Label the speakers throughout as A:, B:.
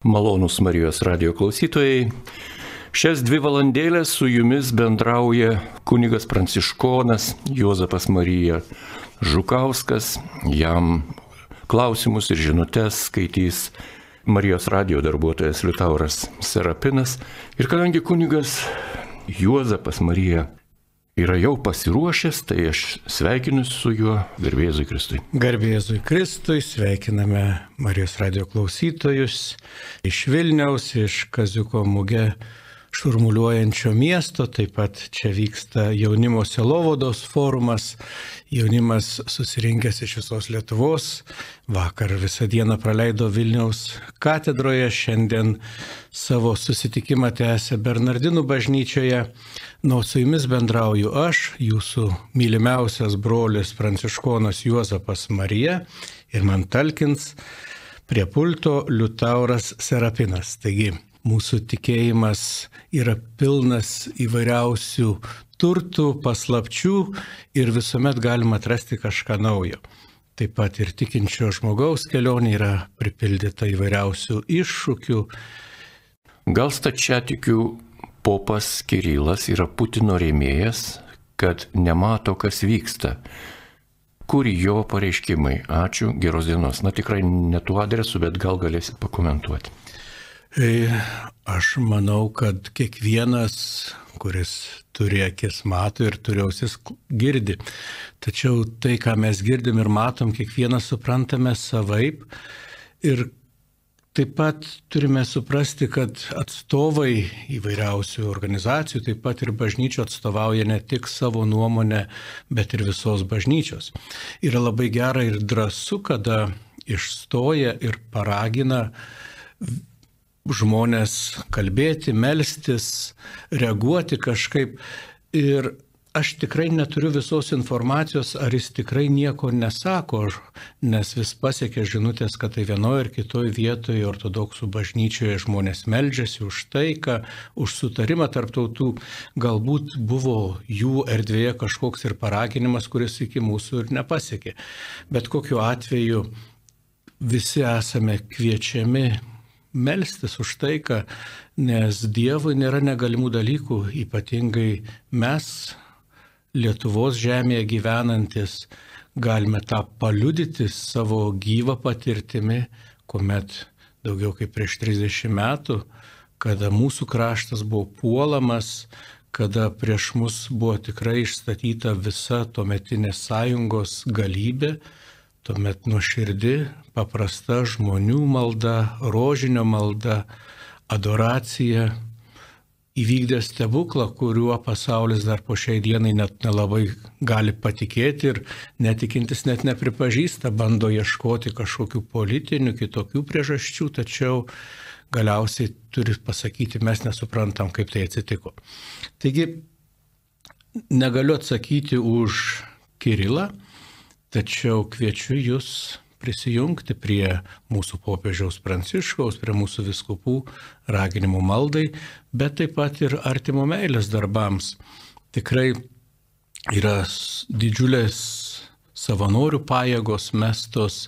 A: Malonūs Marijos radijo klausytojai, šias 2 valandėlės su jumis bendrauja kunigas pranciškonas Juozapas Marija Žukauskas. Jam klausimus ir žinutes skaitys Marijos radijo darbuotojas Liutauras Serapinas. Ir kadangi kunigas Juozapas Marija yra jau pasiruošęs, tai aš sveikinu su juo. Garbė Jėzui Kristui.
B: Garbė Jėzui Kristui, sveikiname Marijos radijo klausytojus iš Vilniaus, iš Kaziuko Muge šurmuliuojančio miesto. Taip pat čia vyksta jaunimo sielovados forumas. Jaunimas susirinkęs iš visos Lietuvos. Vakar visą dieną praleido Vilniaus katedroje, šiandien savo susitikimą tęsia Bernardinų bažnyčioje. Nu, su jumis bendrauju aš, jūsų mylimiausias brolis pranciškonas Juozapas Marija, ir man talkins prie pulto Liutauras Serapinas. Taigi, mūsų tikėjimas yra pilnas įvairiausių turtų, paslapčių ir visuomet galima atrasti kažką naujo. Taip pat ir tikinčio žmogaus kelionė yra pripildyta įvairiausių iššūkių.
A: Gal stačiatikių popas Kirilas yra Putino rėmėjas, kad nemato, kas vyksta. Kur jo pareiškimai? Ačiū, geros dienos. Na tikrai ne tuo adresu, bet gal galėsit pakomentuoti.
B: Aš manau, kad kiekvienas, kuris turi akis, mato ir turi ausis, girdi. Tačiau tai, ką mes girdim ir matom, kiekvienas suprantame savaip. Ir taip pat turime suprasti, kad atstovai įvairiausių organizacijų, taip pat ir bažnyčių atstovauja ne tik savo nuomonę, bet ir visos bažnyčios. Yra labai gera ir drąsu, kada išstoja ir paragina žmonės kalbėti, melstis, reaguoti kažkaip. Ir aš tikrai neturiu visos informacijos, ar jis tikrai nieko nesako, nes vis pasiekia žinutės, kad tai vienoje ir kitoje vietoje ortodoksų bažnyčioje žmonės meldžiasi už taiką, už sutarimą tarp tautų. Galbūt buvo jų erdvėje kažkoks ir paraginimas, kuris iki mūsų ir nepasiekė. Bet kokiu atveju visi esame kviečiami melstis už taiką, nes Dievui nėra negalimų dalykų, ypatingai mes, Lietuvos žemėje gyvenantis, galime tą paliudyti savo gyvą patirtimi, kuomet daugiau kaip prieš 30 metų, kada mūsų kraštas buvo puolamas, kada prieš mus buvo tikrai išstatyta visa tuometinės sąjungos galybė, tuomet nuoširdi, paprasta žmonių malda, rožinio malda, adoracija įvykdė stebuklą, kuriuo pasaulis dar po šiai dienai net nelabai gali patikėti ir netikintis net nepripažįsta, bando ieškoti kažkokių politinių, kitokių priežasčių, tačiau galiausiai turi pasakyti, mes nesuprantam, kaip tai atsitiko. Taigi, negaliu atsakyti už Kirilą, tačiau kviečiu jūs prisijungti prie mūsų popiežiaus Pranciškaus, prie mūsų vyskupų raginimų maldai, bet taip pat ir artimo meilės darbams. Tikrai yra didžiulės savanorių pajėgos mestos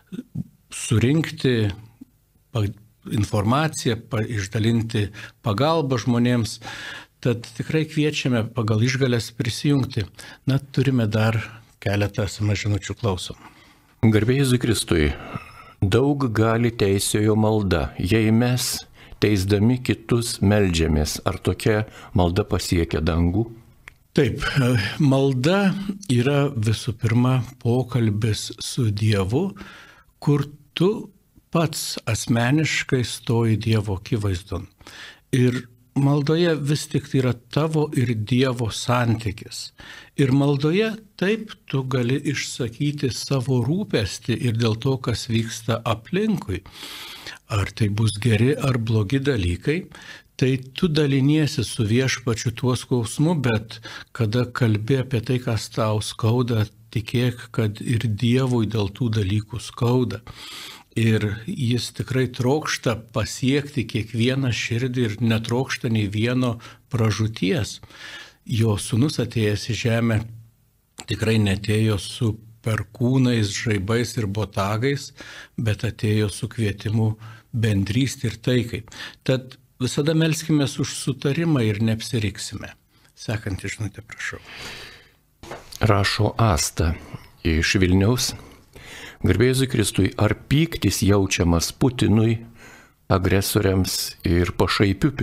B: surinkti informaciją, išdalinti pagalbą žmonėms. Tad tikrai kviečiame pagal išgalės prisijungti. Na, turime dar keletą žinučių, klausom.
A: Garbė Jėzui Kristui, daug gali teisėjo malda. Jei mes, teisdami kitus, meldžiamės, ar tokia malda pasiekia dangų?
B: Taip, malda yra visų pirma pokalbis su Dievu, kur tu pats asmeniškai stoji Dievo akivaizdon. Ir maldoje vis tik tai yra tavo ir Dievo santykis. Ir maldoje taip tu gali išsakyti savo rūpestį ir dėl to, kas vyksta aplinkui. Ar tai bus geri ar blogi dalykai, tai tu daliniesi su Viešpačiu tuo skausmu, bet kada kalbi apie tai, kas tau skauda, tikėk, kad ir Dievui dėl tų dalykų skauda. Ir jis tikrai trokšta pasiekti kiekvieną širdį ir netrokšta nei vieno pražūties. Jo sūnus atėjęs į žemę tikrai netėjo su perkūnais, žaibais ir botagais, bet atėjo su kvietimu bendrystė ir taikai. Tad visada melskimės už sutarimą ir neapsiriksime. Sekantį žinutę, prašau.
A: Rašo Asta iš Vilniaus. Garbė Jėzui Kristui, ar pyktis jaučiamas Putinui, agresoriams ir pašaipių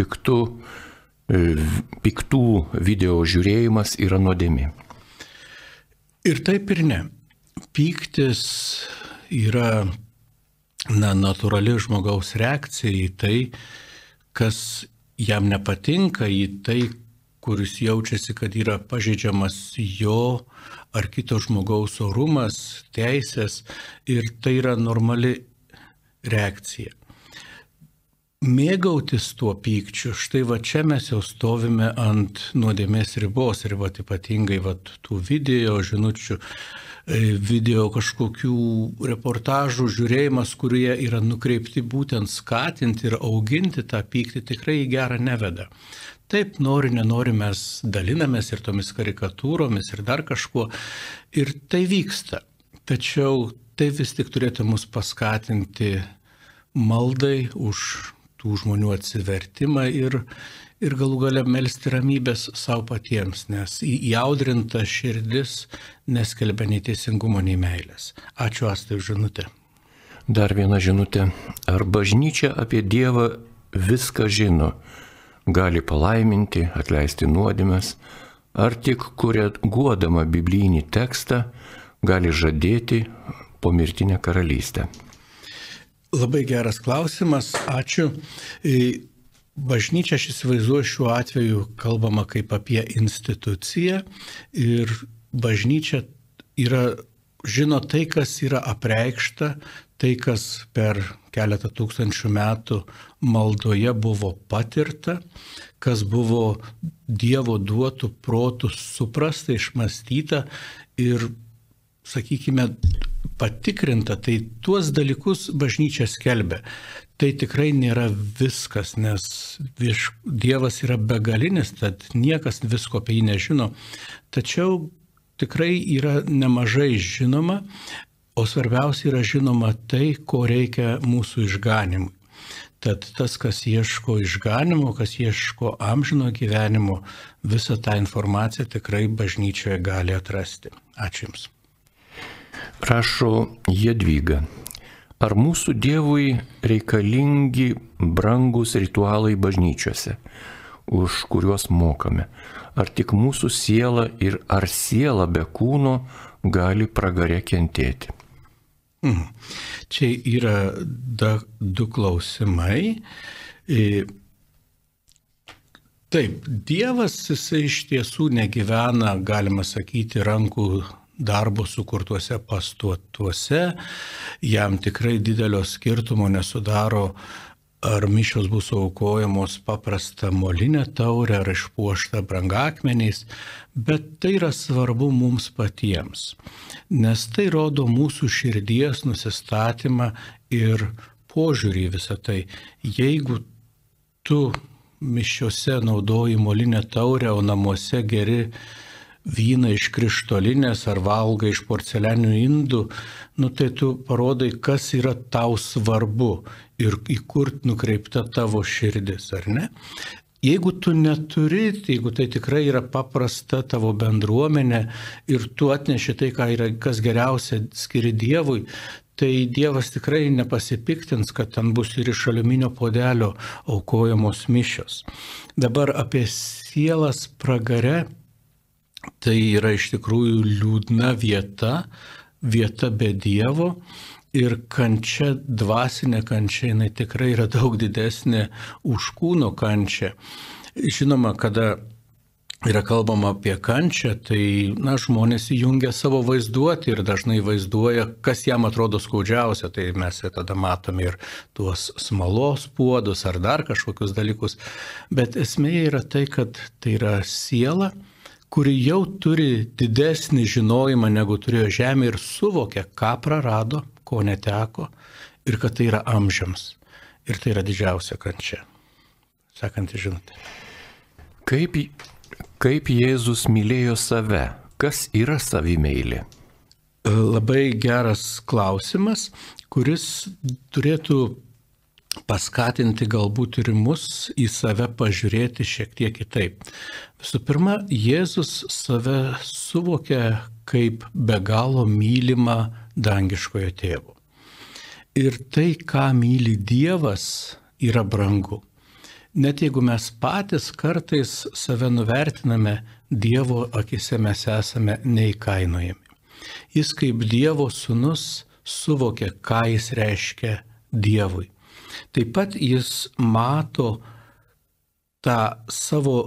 A: piktų video žiūrėjimas yra nuodėmė?
B: Ir taip ir ne. Pyktis yra natūrali žmogaus reakcija į tai, kas jam nepatinka, į tai, kuris jaučiasi, kad yra pažeidžiamas jo ar kito žmogaus orumas, teisės, ir tai yra normali reakcija. Mėgautis tuo pykčiu, štai va čia mes jau stovime ant nuodėmės ribos, ir va ypatingai va tų video žinučių, video kažkokių reportažų žiūrėjimas, kurie yra nukreipti būtent skatinti ir auginti tą pyktį, tikrai į gerą neveda. Taip, nenori mes dalinamės ir tomis karikatūromis ir dar kažkuo, ir tai vyksta. Tačiau tai vis tik turėtų mus paskatinti maldai už tų žmonių atsivertimą ir galų gale melsti ramybės savo patiems, nes įaudrinta širdis neskelbia nei teisingumo, nei meilės. Ačiū, Astai, už žinutę.
A: Dar viena žinutė. Ar bažnyčia apie Dievą viską žino? Gali palaiminti, atleisti nuodėmes, ar tik koreguodama biblinį tekstą gali žadėti pomirtinę karalystę?
B: Labai geras klausimas, ačiū. Bažnyčia, aš įsivaizduoju, šiuo atveju kalbama kaip apie instituciją, ir bažnyčia žino tai, kas yra apreikšta, tai, kas per keletą tūkstančių metų maldoje buvo patirta, kas buvo Dievo duotų protų suprasta, išmąstyta ir, sakykime, patikrinta, tai tuos dalykus bažnyčia skelbia. Tai tikrai nėra viskas, nes Dievas yra begalinis, tad niekas visko apie jį nežino. Tačiau tikrai yra nemažai žinoma, o svarbiausia yra žinoma tai, ko reikia mūsų išganimui. Tad tas, kas ieško išganimo, kas ieško amžino gyvenimo, visą tą informaciją tikrai bažnyčioje gali atrasti. Ačiū Jums.
A: Rašo Jadvyga. Ar mūsų Dievui reikalingi brangus ritualai bažnyčiose, už kuriuos mokame? Ar tik mūsų siela ir ar siela be kūno gali pragare kentėti?
B: Čia yra du klausimai. Taip, Dievas jisai iš tiesų negyvena, galima sakyti, rankų darbo sukurtuose pastatuose. Jam tikrai didelio skirtumo nesudaro, ar mišios bus aukojamos paprasta molinė taurė ar išpuošta brangakmeniais, bet tai yra svarbu mums patiems, nes tai rodo mūsų širdies nusistatymą ir požiūrį į visą tai. Jeigu tu mišiose naudoji molinę taurę, o namuose geri vyną iš krištolinės ar valgai iš porcelianinių indų, tai tu parodai, kas yra tau svarbu ir į kur nukreipta tavo širdis, ar ne? Jeigu tu neturi, jeigu tai tikrai yra paprasta tavo bendruomenė ir tu atneši tai, kas geriausia skiri Dievui, tai Dievas tikrai nepasipiktins, kad ten bus ir iš aliuminio puodelio aukojamos mišios. Dabar apie sielas pragare, tai yra iš tikrųjų liūdna vieta be Dievo, ir kančia, dvasinė kančia, jinai tikrai yra daug didesnė už kūno kančią. Žinoma, kada yra kalbama apie kančią, tai žmonės įjungia savo vaizduotę ir dažnai vaizduoja, kas jam atrodo skaudžiausia. Tai mes tada matome ir tuos smalos puodus ar dar kažkokius dalykus. Bet esmė yra tai, kad tai yra siela, kuri jau turi didesnį žinojimą negu turėjo žemė ir suvokia, ką prarado, ko neteko, ir kad tai yra amžiams. Ir tai yra didžiausia kančia. Sekantį žinutę.
A: Kaip Jėzus mylėjo save? Kas yra savimeilė?
B: Labai geras klausimas, kuris turėtų paskatinti galbūt ir mus į save pažiūrėti šiek tiek kitaip. Visų pirma, Jėzus save suvokia kaip be galo mylimą dangiškojo tėvo. Ir tai, ką myli Dievas, yra brangu. Net jeigu mes patys kartais save nuvertiname, Dievo akise mes esame neįkainojami. Jis kaip Dievo sūnus suvokia, ką jis reiškia Dievui. Taip pat jis mato tą savo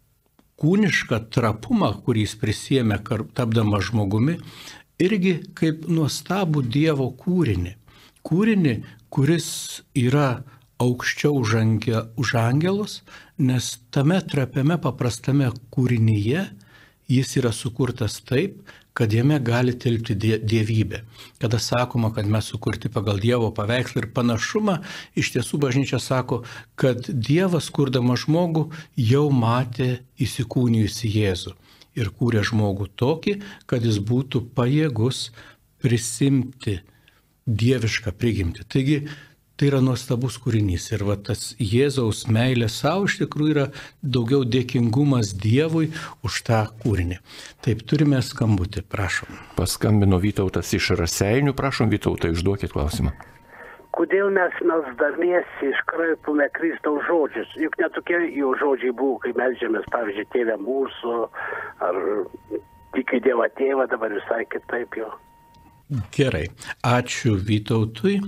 B: kūnišką trapumą, kurį jis prisėmė tapdamas žmogumi, irgi kaip nuostabų Dievo kūrinį. Kūrinį, kuris yra aukščiau už angelus, nes tame trapiame paprastame kūrinyje jis yra sukurtas taip, kad jame gali tilpti dievybė. Kada sakoma, kad mes sukurti pagal Dievo paveikslą ir panašumą, iš tiesų bažnyčia sako, kad Dievas, kurdamas žmogų, jau matė įsikūnijusi Jėzų ir kūrė žmogų tokį, kad jis būtų pajėgus prisimti dievišką prigimtį. Taigi, tai yra nuostabus kūrinys ir va tas Jėzaus meilė savo iš tikrųjų yra daugiau dėkingumas Dievui už tą kūrinį. Taip, turime skambutį, prašom.
A: Paskambino Vytautas iš Raseinių, prašom Vytautą, išduokit klausimą.
C: Kodėl mes melsdamiesi iškraipome Kristaus žodžius? Juk netokie jo žodžiai buvo, kai melžiamės, pavyzdžiui, Tėve mūsų, ar tikiu Dievą Tėvą, dabar visai kitaip jo.
B: Gerai, ačiū Vytautui.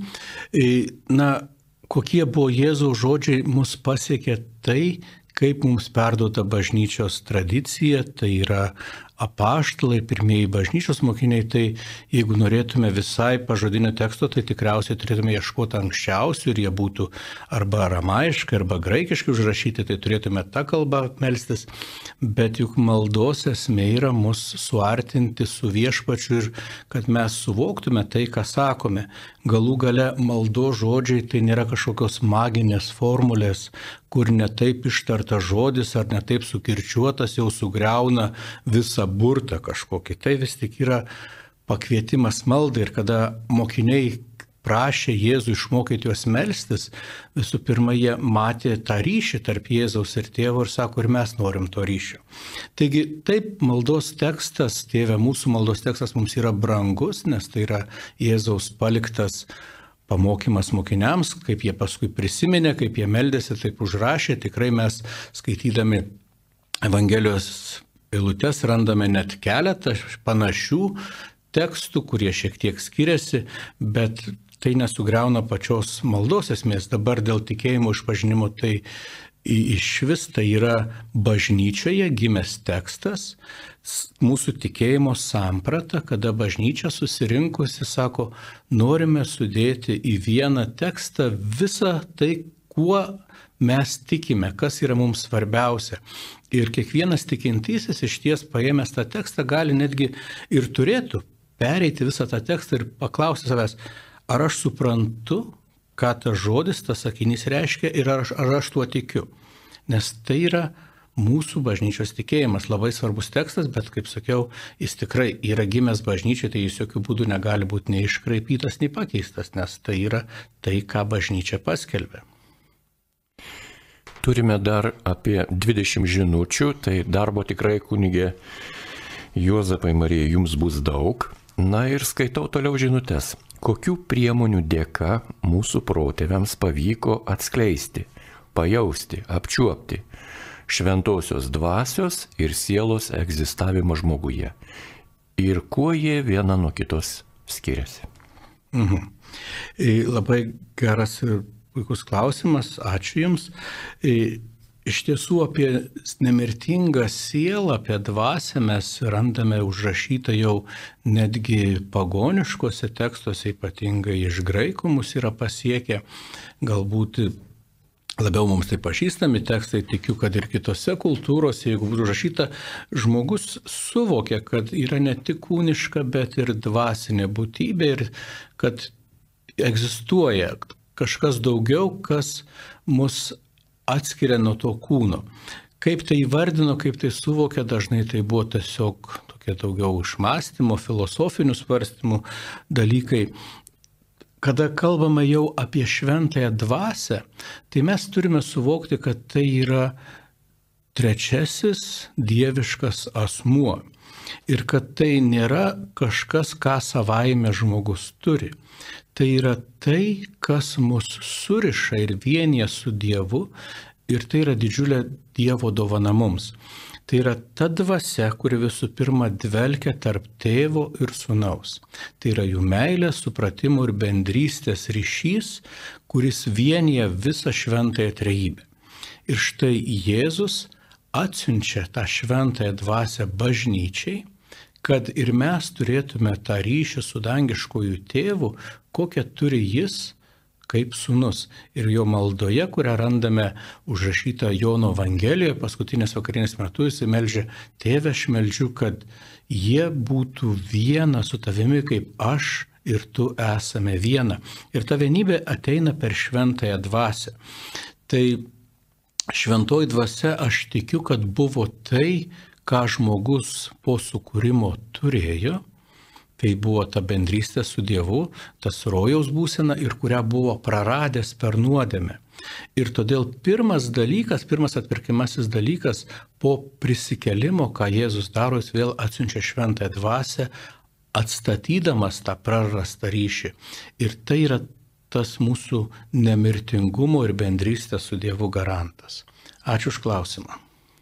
B: Na, kokie buvo Jėzaus žodžiai, mus pasiekė tai, kaip mums perduota bažnyčios tradicija, tai yra apaštalai, pirmieji bažnyčios mokiniai, tai jeigu norėtume visai pažodinio teksto, tai tikriausiai turėtume ieškoti anksčiausių ir jie būtų arba aramaiškai, arba graikiškai užrašyti, tai turėtume tą kalbą melstis, bet juk maldos esmė yra mus suartinti su Viešpačiu ir kad mes suvoktume tai, ką sakome. Galų gale maldos žodžiai tai nėra kažkokios maginės formulės, kur netaip ištartas žodis ar netaip sukirčiuotas jau sugriauna visą burtą kažkokį. Tai vis tik yra pakvietimas maldai ir kada mokiniai prašė Jėzų išmokyti juos melstis, visų pirma, jie matė tą ryšį tarp Jėzaus ir tėvo ir sako, ir mes norim to ryšio. Taigi taip, maldos tekstas, Tėve mūsų maldos tekstas mums yra brangus, nes tai yra Jėzaus paliktas pamokymas mokiniams, kaip jie paskui prisiminė, kaip jie meldėsi, taip užrašė. Tikrai mes skaitydami Evangelijos eilutes randame net keletą panašių tekstų, kurie šiek tiek skiriasi, bet tai nesugriauna pačios maldos esmės. Dabar dėl tikėjimo išpažinimo tai išvis tai yra bažnyčioje gimęs tekstas, mūsų tikėjimo samprata, kada bažnyčia susirinkusi sako, norime sudėti į vieną tekstą visą tai, kuo mes tikime, kas yra mums svarbiausia. Ir kiekvienas tikintysis iš ties paėmęs tą tekstą gali netgi ir turėtų pereiti visą tą tekstą ir paklausti savęs, ar aš suprantu, ką tas žodis, tas sakinys reiškia ir ar aš tuo tikiu. Nes tai yra mūsų bažnyčios tikėjimas, labai svarbus tekstas, bet kaip sakiau, jis tikrai yra gimęs bažnyčiai, tai jis jokių būdų negali būti nei iškraipytas, nei pakeistas, nes tai yra tai, ką bažnyčia paskelbė.
A: Turime dar apie 20 žinučių, tai darbo tikrai kunigė Juozapai Marija jums bus daug. Na ir skaitau toliau žinutes. Kokių priemonių dėka mūsų protėviams pavyko atskleisti, pajausti, apčiuopti šventosios dvasios ir sielos egzistavimą žmoguje? Ir kuo jie viena nuo kitos skiriasi?
B: Labai geras ir puikus klausimas, ačiū Jums. Iš tiesų apie nemirtingą sielą, apie dvasią mes randame užrašytą jau netgi pagoniškose tekstuose, ypatingai iš graikų mus yra pasiekę, galbūt labiau mums tai pažįstami tekstai, tikiu, kad ir kitose kultūrose, jeigu būtų užrašyta, žmogus suvokia, kad yra ne tik kūniška, bet ir dvasinė būtybė ir kad egzistuoja kažkas daugiau, kas mus atskiria nuo to kūno. Kaip tai įvardino, kaip tai suvokė, dažnai tai buvo tiesiog tokie daugiau išmąstymo, filosofinių svarstymų dalykai. Kada kalbame jau apie šventąją dvasią, tai mes turime suvokti, kad tai yra trečiasis dieviškas asmuo ir kad tai nėra kažkas, ką savaime žmogus turi. Tai yra tai, kas mus suriša ir vienyje su Dievu, ir tai yra didžiulė Dievo dovana mums. Tai yra ta dvasia, kuri visų pirma dvelkia tarp tėvo ir sūnaus. Tai yra jų meilės, supratimo ir bendrystės ryšys, kuris vienyje visą šventąją trejybę. Ir štai Jėzus atsiunčia tą šventąją dvasią bažnyčiai, kad ir mes turėtume tą ryšį su dangiškojų tėvu, kokią turi jis kaip sūnus. Ir jo maldoje, kurią randame užrašytą Jono Evangelijoje, paskutinės vakarinės metu jis meldžia: Tėve, aš meldžiu, kad jie būtų viena su tavimi, kaip aš ir tu esame viena. Ir ta vienybė ateina per šventąją dvasią. Tai šventoji dvasia, aš tikiu, kad buvo tai, ką žmogus po sukūrimo turėjo. Tai buvo ta bendrystė su Dievu, tas rojaus būsena, ir kurią buvo praradęs per nuodėmę. Ir todėl pirmas atpirkimasis dalykas po prisikėlimo, ką Jėzus daro, jis vėl atsiunčia šventąją dvasią, atstatydamas tą prarastą ryšį. Ir tai yra tas mūsų nemirtingumo ir bendrystės su Dievu garantas. Ačiū už klausimą.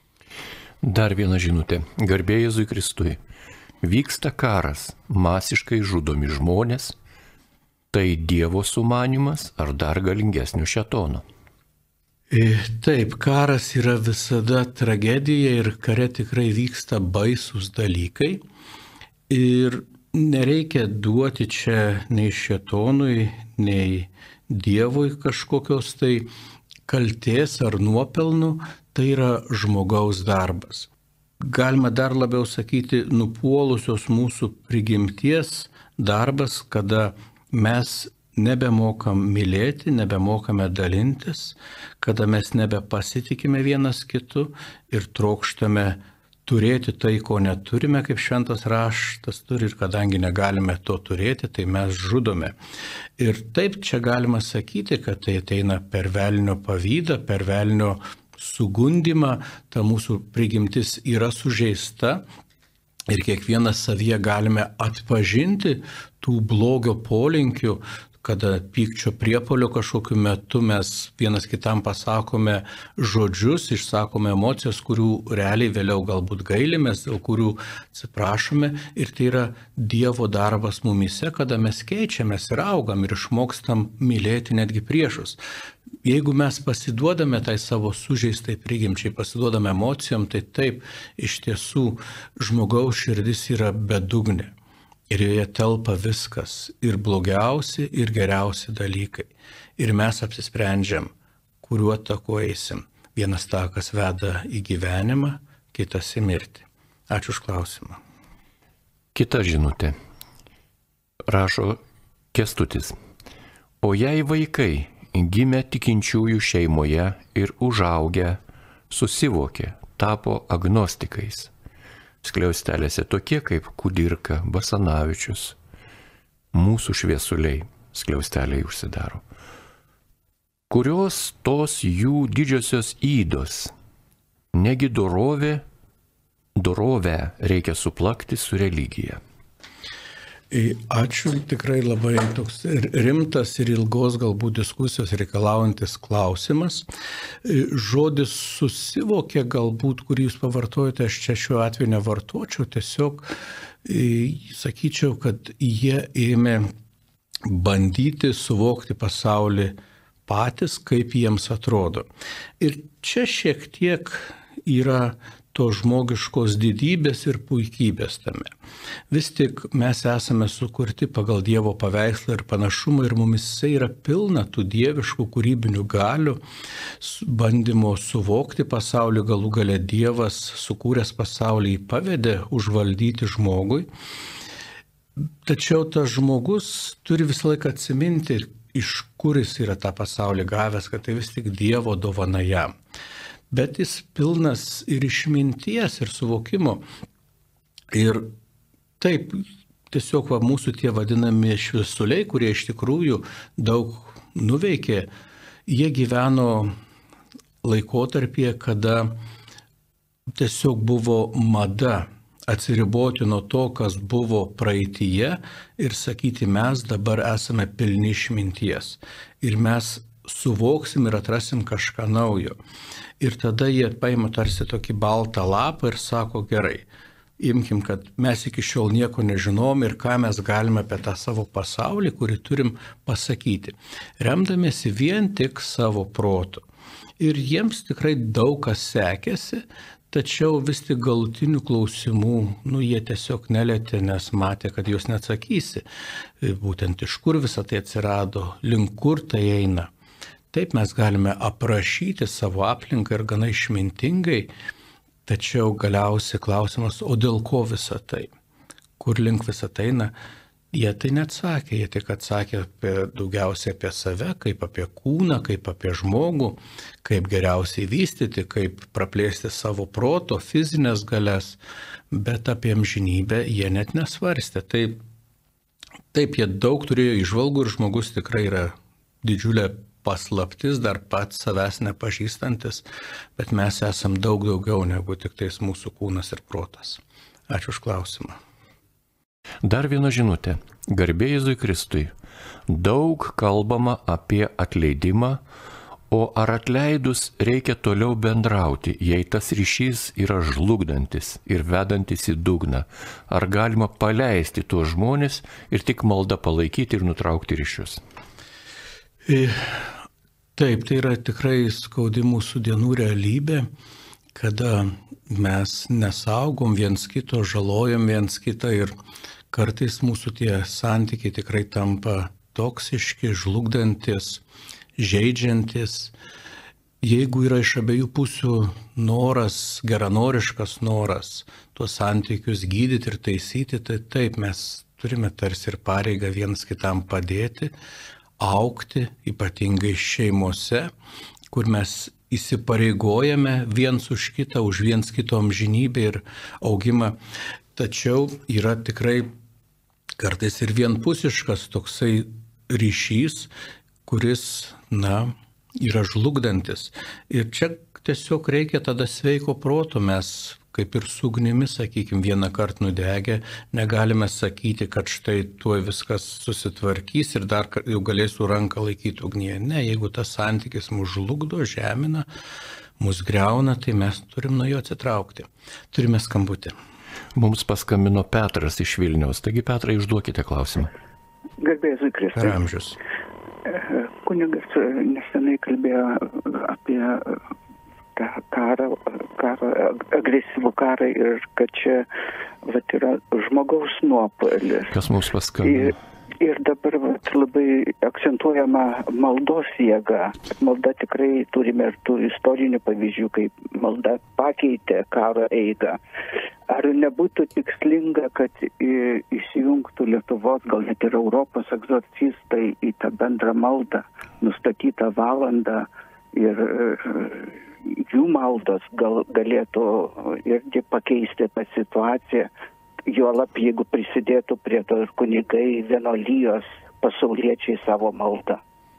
A: Dar viena žinutė. Garbė Jėzui Kristui. Vyksta karas, masiškai žudomi žmonės. Tai Dievo sumanymas ar dar galingesnio šėtono?
B: Taip, karas yra visada tragedija ir kare tikrai vyksta baisūs dalykai. Ir nereikia duoti čia nei šėtonui, nei Dievui kažkokios tai kaltės ar nuopelnų. Tai yra žmogaus darbas. Galima dar labiau sakyti, nupuolusios mūsų prigimties darbas, kada mes nebemokam mylėti, nebemokame dalintis, kada mes nebepasitikime vienas kitu ir trokštame turėti tai, ko neturime, kaip šventas raštas turi, ir kadangi negalime to turėti, tai mes žudome. Ir taip čia galima sakyti, kad tai ateina per velnio pavydą, per velnio sugundimą, ta mūsų prigimtis yra sužeista ir kiekvienas savyje galime atpažinti tų blogio polinkių, kada pykčio priepuolio kažkokiu metu mes vienas kitam pasakome žodžius, išsakome emocijas, kurių realiai vėliau galbūt gailimės, dėl kurių atsiprašome, ir tai yra Dievo darbas mumyse, kada mes keičiamės ir augam ir išmokstam mylėti netgi priešus. Jeigu mes pasiduodame tai savo sužeistai prigimčiai, pasiduodame emocijom, tai taip, iš tiesų žmogaus širdis yra bedugnė. Ir joje telpa viskas, ir blogiausi, ir geriausi dalykai. Ir mes apsisprendžiam, kuriuo taku eisim. Vienas takas veda į gyvenimą, kitas į mirtį. Ačiū už klausimą.
A: Kita žinutė. Rašo Kęstutis. O jei vaikai gimė tikinčiųjų šeimoje ir užaugę, susivokė, tapo agnostikais. Skliaustelėse tokie kaip Kudirka, Basanavičius, mūsų šviesuliai, skliausteliai užsidaro. Kurios tos jų didžiosios įdos, negi dorovę reikia suplakti su religija.
B: Ačiū, tikrai labai toks rimtas ir ilgos galbūt diskusijos reikalaujantis klausimas. Žodis susivokė galbūt, kurį jūs pavartojate, aš čia šiuo atveju nevartočiau, tiesiog sakyčiau, kad jie ėmė bandyti suvokti pasaulį patys, kaip jiems atrodo. Ir čia šiek tiek yra to žmogiškos didybės ir puikybės tame. Vis tik mes esame sukurti pagal Dievo paveikslą ir panašumą, ir mumise yra pilna tų dieviškų kūrybinių galių, bandymo suvokti pasaulį. Galų gale Dievas, sukūręs pasaulį, pavedė užvaldyti žmogui. Tačiau tas žmogus turi visą laiką atsiminti, iš kur jis yra tą pasaulį gavęs, kad tai vis tik Dievo dovana jam. Bet jis pilnas ir išminties, ir suvokimo. Ir taip, tiesiog mūsų tie vadinami šviesuliai, kurie iš tikrųjų daug nuveikė, jie gyveno laikotarpyje, kada tiesiog buvo mada atsiriboti nuo to, kas buvo praeityje ir sakyti, mes dabar esame pilni išminties ir mes suvoksim ir atrasim kažką naujo. Ir tada jie paima tarsi tokį baltą lapą ir sako, gerai, imkim, kad mes iki šiol nieko nežinom ir ką mes galime apie tą savo pasaulį, kurį turim pasakyti, remdamiesi vien tik savo protu. Ir jiems tikrai daug kas sekėsi, tačiau vis tik galutinių klausimų, jie tiesiog nelietė, nes matė, kad jūs neatsakysi. Būtent iš kur visą tai atsirado, link kur tai eina. Taip mes galime aprašyti savo aplinką ir gana išmintingai, tačiau galiausiai klausimas, o dėl ko visą tai? Kur link visą tai eina? Jie tai neatsakė, jie tik atsakė daugiausiai apie save, kaip apie kūną, kaip apie žmogų, kaip geriausiai vystyti, kaip praplėsti savo proto, fizinės galias, bet apie amžinybę jie net nesvarstė. Taip, jie daug turėjo įžvalgų ir žmogus tikrai yra didžiulė paslaptis, dar pats savęs nepažįstantis, bet mes esam daug daugiau negu tik tais mūsų kūnas ir protas. Ačiū už klausimą.
A: Dar viena žinutė. Garbė Jėzui Kristui. Daug kalbama apie atleidimą, o ar atleidus reikia toliau bendrauti, jei tas ryšys yra žlugdantis ir vedantis į dugną? Ar galima paleisti tuos žmonės ir tik malda palaikyti ir nutraukti ryšius?
B: Taip, tai yra tikrai skaudi mūsų dienų realybė, kada mes nesaugom viens kito, žalojam viens kitą ir kartais mūsų tie santykiai tikrai tampa toksiški, žlugdantis, žeidžiantis. Jeigu yra iš abiejų pusių noras, geranoriškas noras, tuos santykius gydyti ir taisyti, tai taip, mes turime tarsi ir pareigą vienas kitam padėti, augti, ypatingai šeimose, kur mes įsipareigojame viens už kitą, už viens kito amžinybę ir augimą. Tačiau yra tikrai kartais ir vienpusiškas toksai ryšys, kuris, yra žlugdantis. Ir čia tiesiog reikia tada sveiko proto. Mes kaip ir su ugnimi, sakykime, vieną kartą nudegę, negalime sakyti, kad štai tuoj viskas susitvarkys ir dar jau galėsiu ranką laikyti ugnyje. Ne, jeigu tas santykis mus žlugdo, žemina, mus griauna, tai mes turim nuo jo atsitraukti. Turime skambutį.
A: Mums paskambino Petras iš Vilniaus. Taigi, Petrai, užduokite klausimą.
C: Garbė Jėzui Kristui.
B: Per amžius.
C: Kunigas nesenai kalbėjo apie agresyvų karą ir kad čia yra žmogaus nuopuolis.
A: Kas mums paskambino?
C: Ir dabar labai akcentuojama maldos jėga. Malda tikrai turime ir tų istorinių pavyzdžių, kaip malda pakeitė karo eigą. Ar nebūtų tikslinga, kad įsijungtų Lietuvos, gal net ir Europos egzorcistai į tą bendrą maldą, nustatytą valandą ir jų maldos galėtų irgi pakeisti tą situaciją, juolab jeigu prisidėtų prie to ir kunigai, vienuolijos, pasauliečiai savo maldą.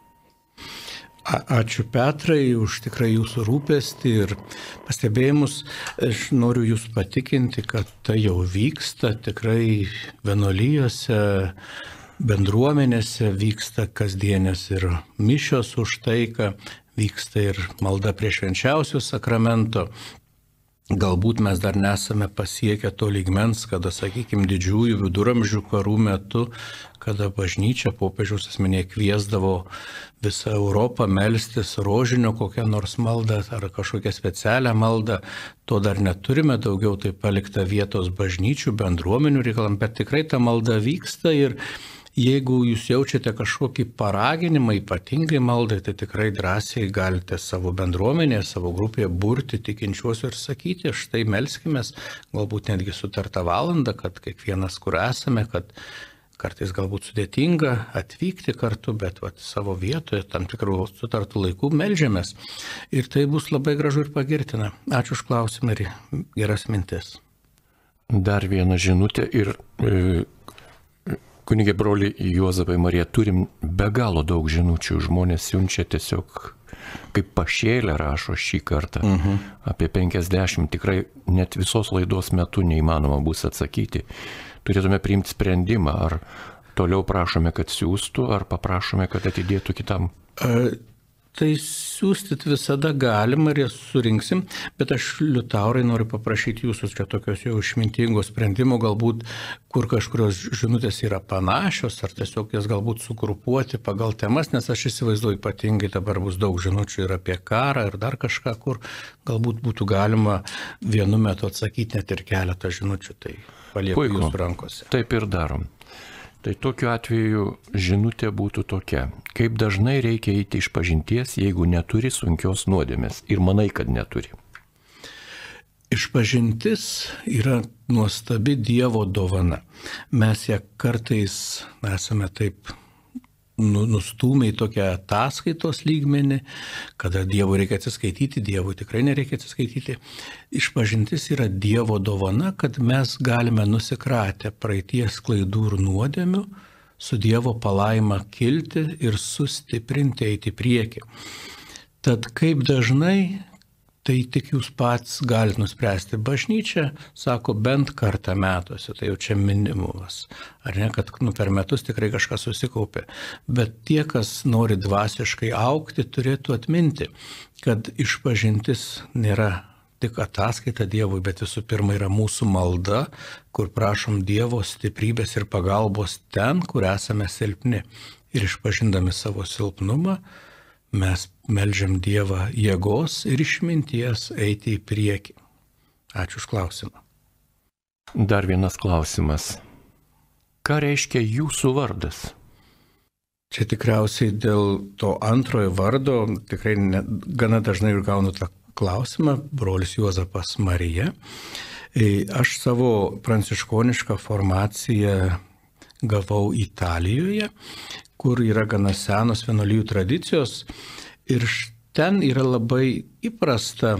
B: Ačiū Petrai už tikrai jūsų rūpestį ir pastebėjimus. Aš noriu jūs patikinti, kad tai jau vyksta, tikrai vienuolijose, bendruomenėse vyksta kasdienės ir mišios už taiką, vyksta ir malda prie švenčiausio sakramento. Galbūt mes dar nesame pasiekę to lygmens, kada, sakykime, didžiųjų viduramžių karų metu, kada bažnyčia popiežiaus asmenyje kviesdavo visą Europą melstis rožinio kokią nors maldą ar kažkokią specialią maldą. To dar neturime, daugiau tai palikta vietos bažnyčių, bendruomenių reikalam, bet tikrai ta malda vyksta ir jeigu jūs jaučiate kažkokį paraginimą, ypatingai maldai, tai tikrai drąsiai galite savo bendruomenėje, savo grupėje burti tikinčiuosius ir sakyti, štai melskimės, galbūt netgi sutartą valandą, kad kiekvienas, kur esame, kad kartais galbūt sudėtinga atvykti kartu, bet savo vietoje, tam tikrų sutartų laikų melžiamės. Ir tai bus labai gražu ir pagirtina. Ačiū už klausimą ir geras mintis.
A: Dar viena žinutė ir Kunige broli Juozapai Marija, turim be galo daug žinučių, žmonės siunčia tiesiog kaip pašėlę rašo šį kartą. Apie 50, tikrai net visos laidos metu neįmanoma bus atsakyti. Turėtume priimti sprendimą, ar toliau prašome, kad siūstų, ar paprašome, kad atidėtų kitam.
B: Tai siūstit visada galima ir jas surinksim, bet aš, Liutaurai, noriu paprašyti jūsų čia tokios jau išmintingos sprendimo, galbūt kur kažkurios žinutės yra panašios, ar tiesiog jas galbūt sugrupuoti pagal temas, nes aš įsivaizduoju, ypatingai dabar bus daug žinučių ir apie karą ir dar kažką, kur galbūt būtų galima vienu metu atsakyti net ir keletą žinučių, tai palieku jūsų rankose.
A: Taip ir darom. Tai tokiu atveju žinutė būtų tokia: kaip dažnai reikia eiti išpažinties, jeigu neturi sunkios nuodėmės ir manai, kad neturi.
B: Išpažintis yra nuostabi Dievo dovana. Mes ją kartais esame taip nustūmę į tokią ataskaitos lygmenį, kada Dievui reikia atsiskaityti, Dievui tikrai nereikia atsiskaityti. Išpažintis yra Dievo dovana, kad mes galime nusikratę praeities klaidų ir nuodėmių su Dievo palaima kilti ir sustiprinti eiti į priekį. Tad kaip dažnai, tai tik jūs pats galite nuspręsti. Bažnyčia sako bent kartą metuose, tai jau čia minimumas. Ar ne, kad per metus tikrai kažkas susikaupė. Bet tie, kas nori dvasiškai augti, turėtų atminti, kad išpažintis nėra tik ataskaita Dievui, bet visų pirma yra mūsų malda, kur prašom Dievo stiprybės ir pagalbos ten, kur esame silpni. Ir išpažindami savo silpnumą, mes meldžiam Dievą jėgos ir išminties eiti į priekį. Ačiū už klausimą.
A: Dar vienas klausimas. Ką reiškia jūsų vardas?
B: Čia tikriausiai dėl to antrojo vardo, tikrai gana dažnai ir gaunu tą klausimą, brolis Juozapas Marija. Aš savo pranciškonišką formaciją gavau Italijoje, kur yra gana senos vienuolijų tradicijos, ir ten yra labai įprasta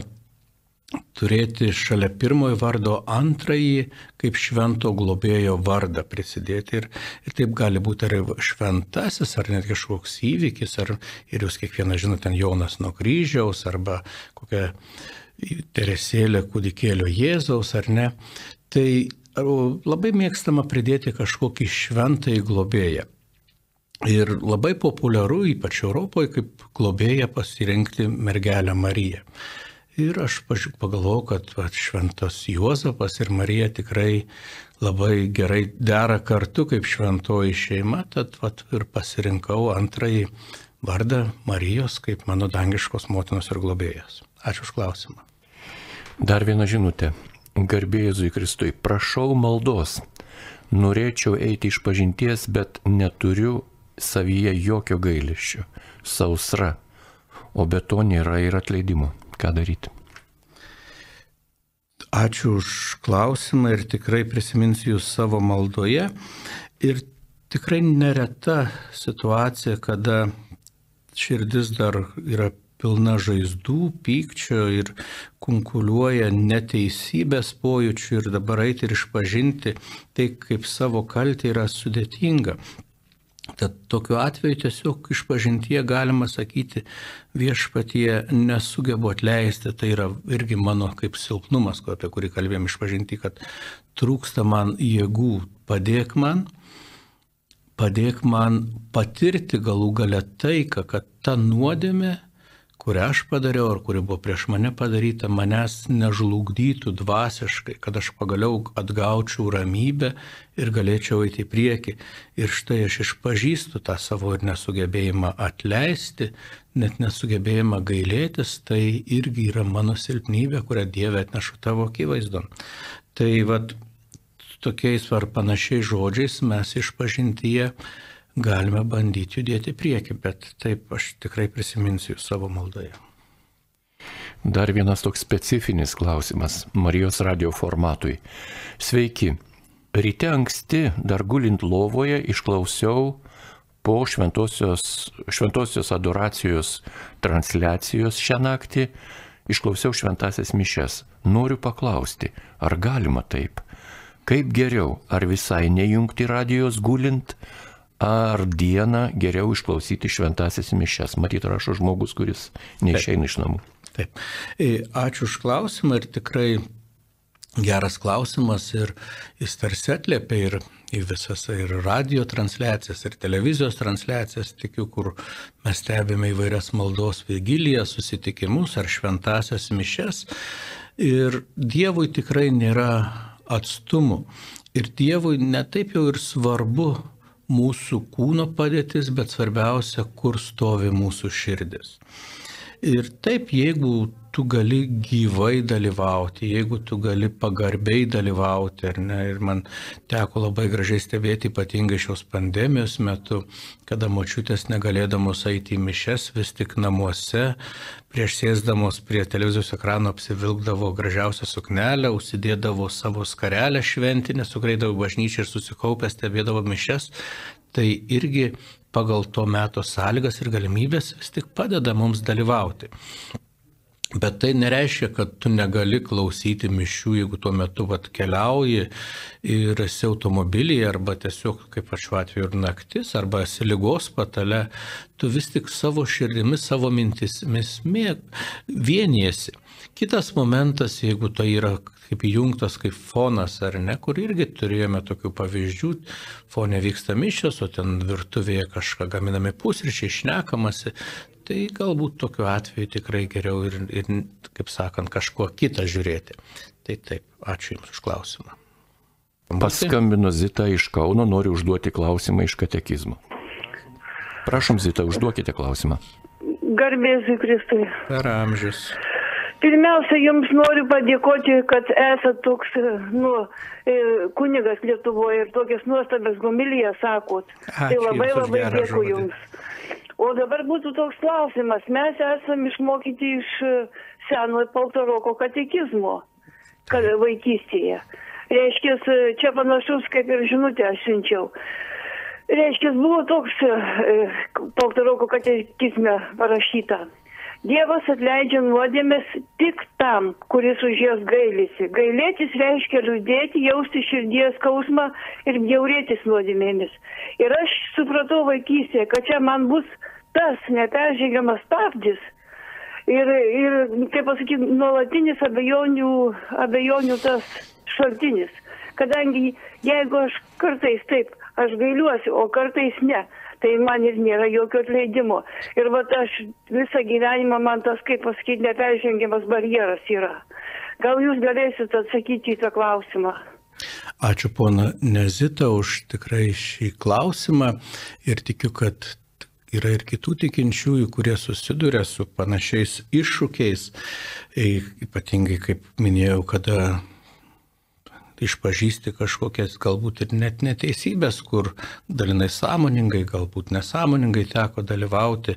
B: turėti šalia pirmojo vardo antrąjį kaip švento globėjo vardą prisidėti. Ir taip gali būti ar šventasis, ar net kažkoks įvykis, ir jūs kiekvieną žinote, ten Jonas nuo kryžiaus, arba kokia Teresėlė kūdikėlio Jėzaus, ar ne. Tai labai mėgstama pridėti kažkokį šventąjį globėją. Ir labai populiaru, ypač Europoje, kaip globėją pasirinkti mergelę Mariją. Ir aš pagalvojau, kad šventas Juozapas ir Marija tikrai labai gerai dera kartu kaip šventoji šeima, tad ir pasirinkau antrąjį vardą Marijos kaip mano dangiškos motinos ir globėjos. Ačiū už klausimą.
A: Dar viena žinutė. Garbė Jėzui Kristui, prašau maldos. Norėčiau eiti išpažinties, bet neturiu savyje jokio gailesčio, sausra, o be to nėra ir atleidimo. Ką daryti?
B: Ačiū už klausimą ir tikrai prisiminsiu jūs savo maldoje. Ir tikrai nereta situacija, kada širdis dar yra pilna žaizdų, pykčio ir kunkuliuoja neteisybės pojūčių, ir dabar eiti ir išpažinti tai kaip savo kaltę yra sudėtinga. Tad tokiu atveju tiesiog išpažintyje galima sakyti, viešpatie nesugebu atleisti, tai yra irgi mano kaip silpnumas, apie kurį kalbėjom išpažinti, kad trūksta man jėgų, padėk man patirti galų gale taiką, kad ta nuodėmė, kurią aš padariau ar kuri buvo prieš mane padaryta, manęs nežlugdytų dvasiškai, kad aš pagaliau atgaučiau ramybę ir galėčiau eiti į priekį. Ir štai aš išpažįstu tą savo ir nesugebėjimą atleisti, net nesugebėjimą gailėtis, tai irgi yra mano silpnybė, kurią Dieve atnešu tavo akivaizdon. Tai tokiais ar panašiais žodžiais mes išpažintyje galime bandyti judėti priekį, bet taip aš tikrai prisiminsiu savo maldoje.
A: Dar vienas toks specifinis klausimas Marijos radio formatui. Sveiki. Ryte anksti, dar gulint lovoje, išklausiau po šventosios adoracijos transliacijos šią naktį, išklausiau šventasias mišias. Noriu paklausti, ar galima taip? Kaip geriau, ar visai nejungti radijos gulint, ar dieną geriau išklausyti šventąsias mišias? Matyt, rašo žmogus, kuris neišeina iš namų.
B: Taip. Ačiū už klausimą ir tikrai geras klausimas ir jis tarsi atliepia ir į visas ir radio transliacijas, ir televizijos transliacijas, tikiu, kur mes stebime įvairias maldos vigilijas, susitikimus ar šventąsias mišias. Ir Dievui tikrai nėra atstumų. Ir Dievui netaip jau ir svarbu mūsų kūno padėtis, bet svarbiausia, kur stovi mūsų širdis. Ir taip, jeigu tu gali gyvai dalyvauti, jeigu tu gali pagarbiai dalyvauti, ar ne, ir man teko labai gražiai stebėti, ypatingai šios pandemijos metu, kada močiutės negalėdamos eiti į mišias, vis tik namuose, prieš sėsdamos prie televizijos ekrano apsivilkdavo gražiausią suknelę, užsidėdavo savo skarelę šventinę, sugreidavo bažnyčią ir susikaupę stebėdavo mišias, tai irgi pagal to meto sąlygas ir galimybės vis tik padeda mums dalyvauti. Bet tai nereiškia, kad tu negali klausyti mišių, jeigu tuo metu keliauji ir esi automobilyje, arba tiesiog, kaip šiuo atveju, ir naktis, arba esi ligos patale, tu vis tik savo širdimis, savo mintismis vieniesi. Kitas momentas, jeigu tai yra kaip įjungtas, kaip fonas ar ne, kur irgi turėjome tokių pavyzdžių, fone vyksta mišios, o ten virtuvėje kažką gaminami pusryčiai, šnekamasi, tai galbūt tokiu atveju tikrai geriau ir kaip sakant, kažkuo kitą žiūrėti. Tai taip, ačiū Jums už klausimą.
A: Paskambino Zita iš Kauno, noriu užduoti klausimą iš katekizmo. Prašom, Zita, užduokite klausimą.
D: Garbėsiu Kristui.
B: Per amžius.
D: Pirmiausia, Jums noriu padėkoti, kad esate toks kunigas Lietuvoje ir tokias nuostabias homilijas sakot. Tai labai dėkui Jums. O dabar būtų toks klausimas. Mes esame išmokyti iš senojo Paltaroko katekizmo vaikystėje. Reiškia, čia panašus kaip ir žinutę aš siunčiau. Reiškia, buvo toks Paltaroko katekizme parašyta. Dievas atleidžia nuodėmes tik tam, kuris už jas gailisi. Gailėtis reiškia liūdėti, jausti širdies skausmą ir bjaurėtis nuodėmėmis. Ir aš supratau vaikystėje, kad čia man bus tas neperžengiamas stabdis ir kaip pasakyti, nuolatinis abejonių tas šaltinis. Kadangi jeigu aš kartais taip, aš gailiuosi, o kartais ne, tai man ir nėra jokio atleidimo. Ir aš visą gyvenimą man tas, kaip pasakyti, neperžengiamas barjeras yra. Gal Jūs galėsit atsakyti į tą klausimą?
B: Ačiū pona Nezita už tikrai šį klausimą ir tikiu, kad yra ir kitų tikinčiųjų, kurie susiduria su panašiais iššūkiais, ypatingai, kaip minėjau, kada išpažįsti kažkokias galbūt ir net neteisybės, kur dalinai sąmoningai, galbūt nesąmoningai teko dalyvauti.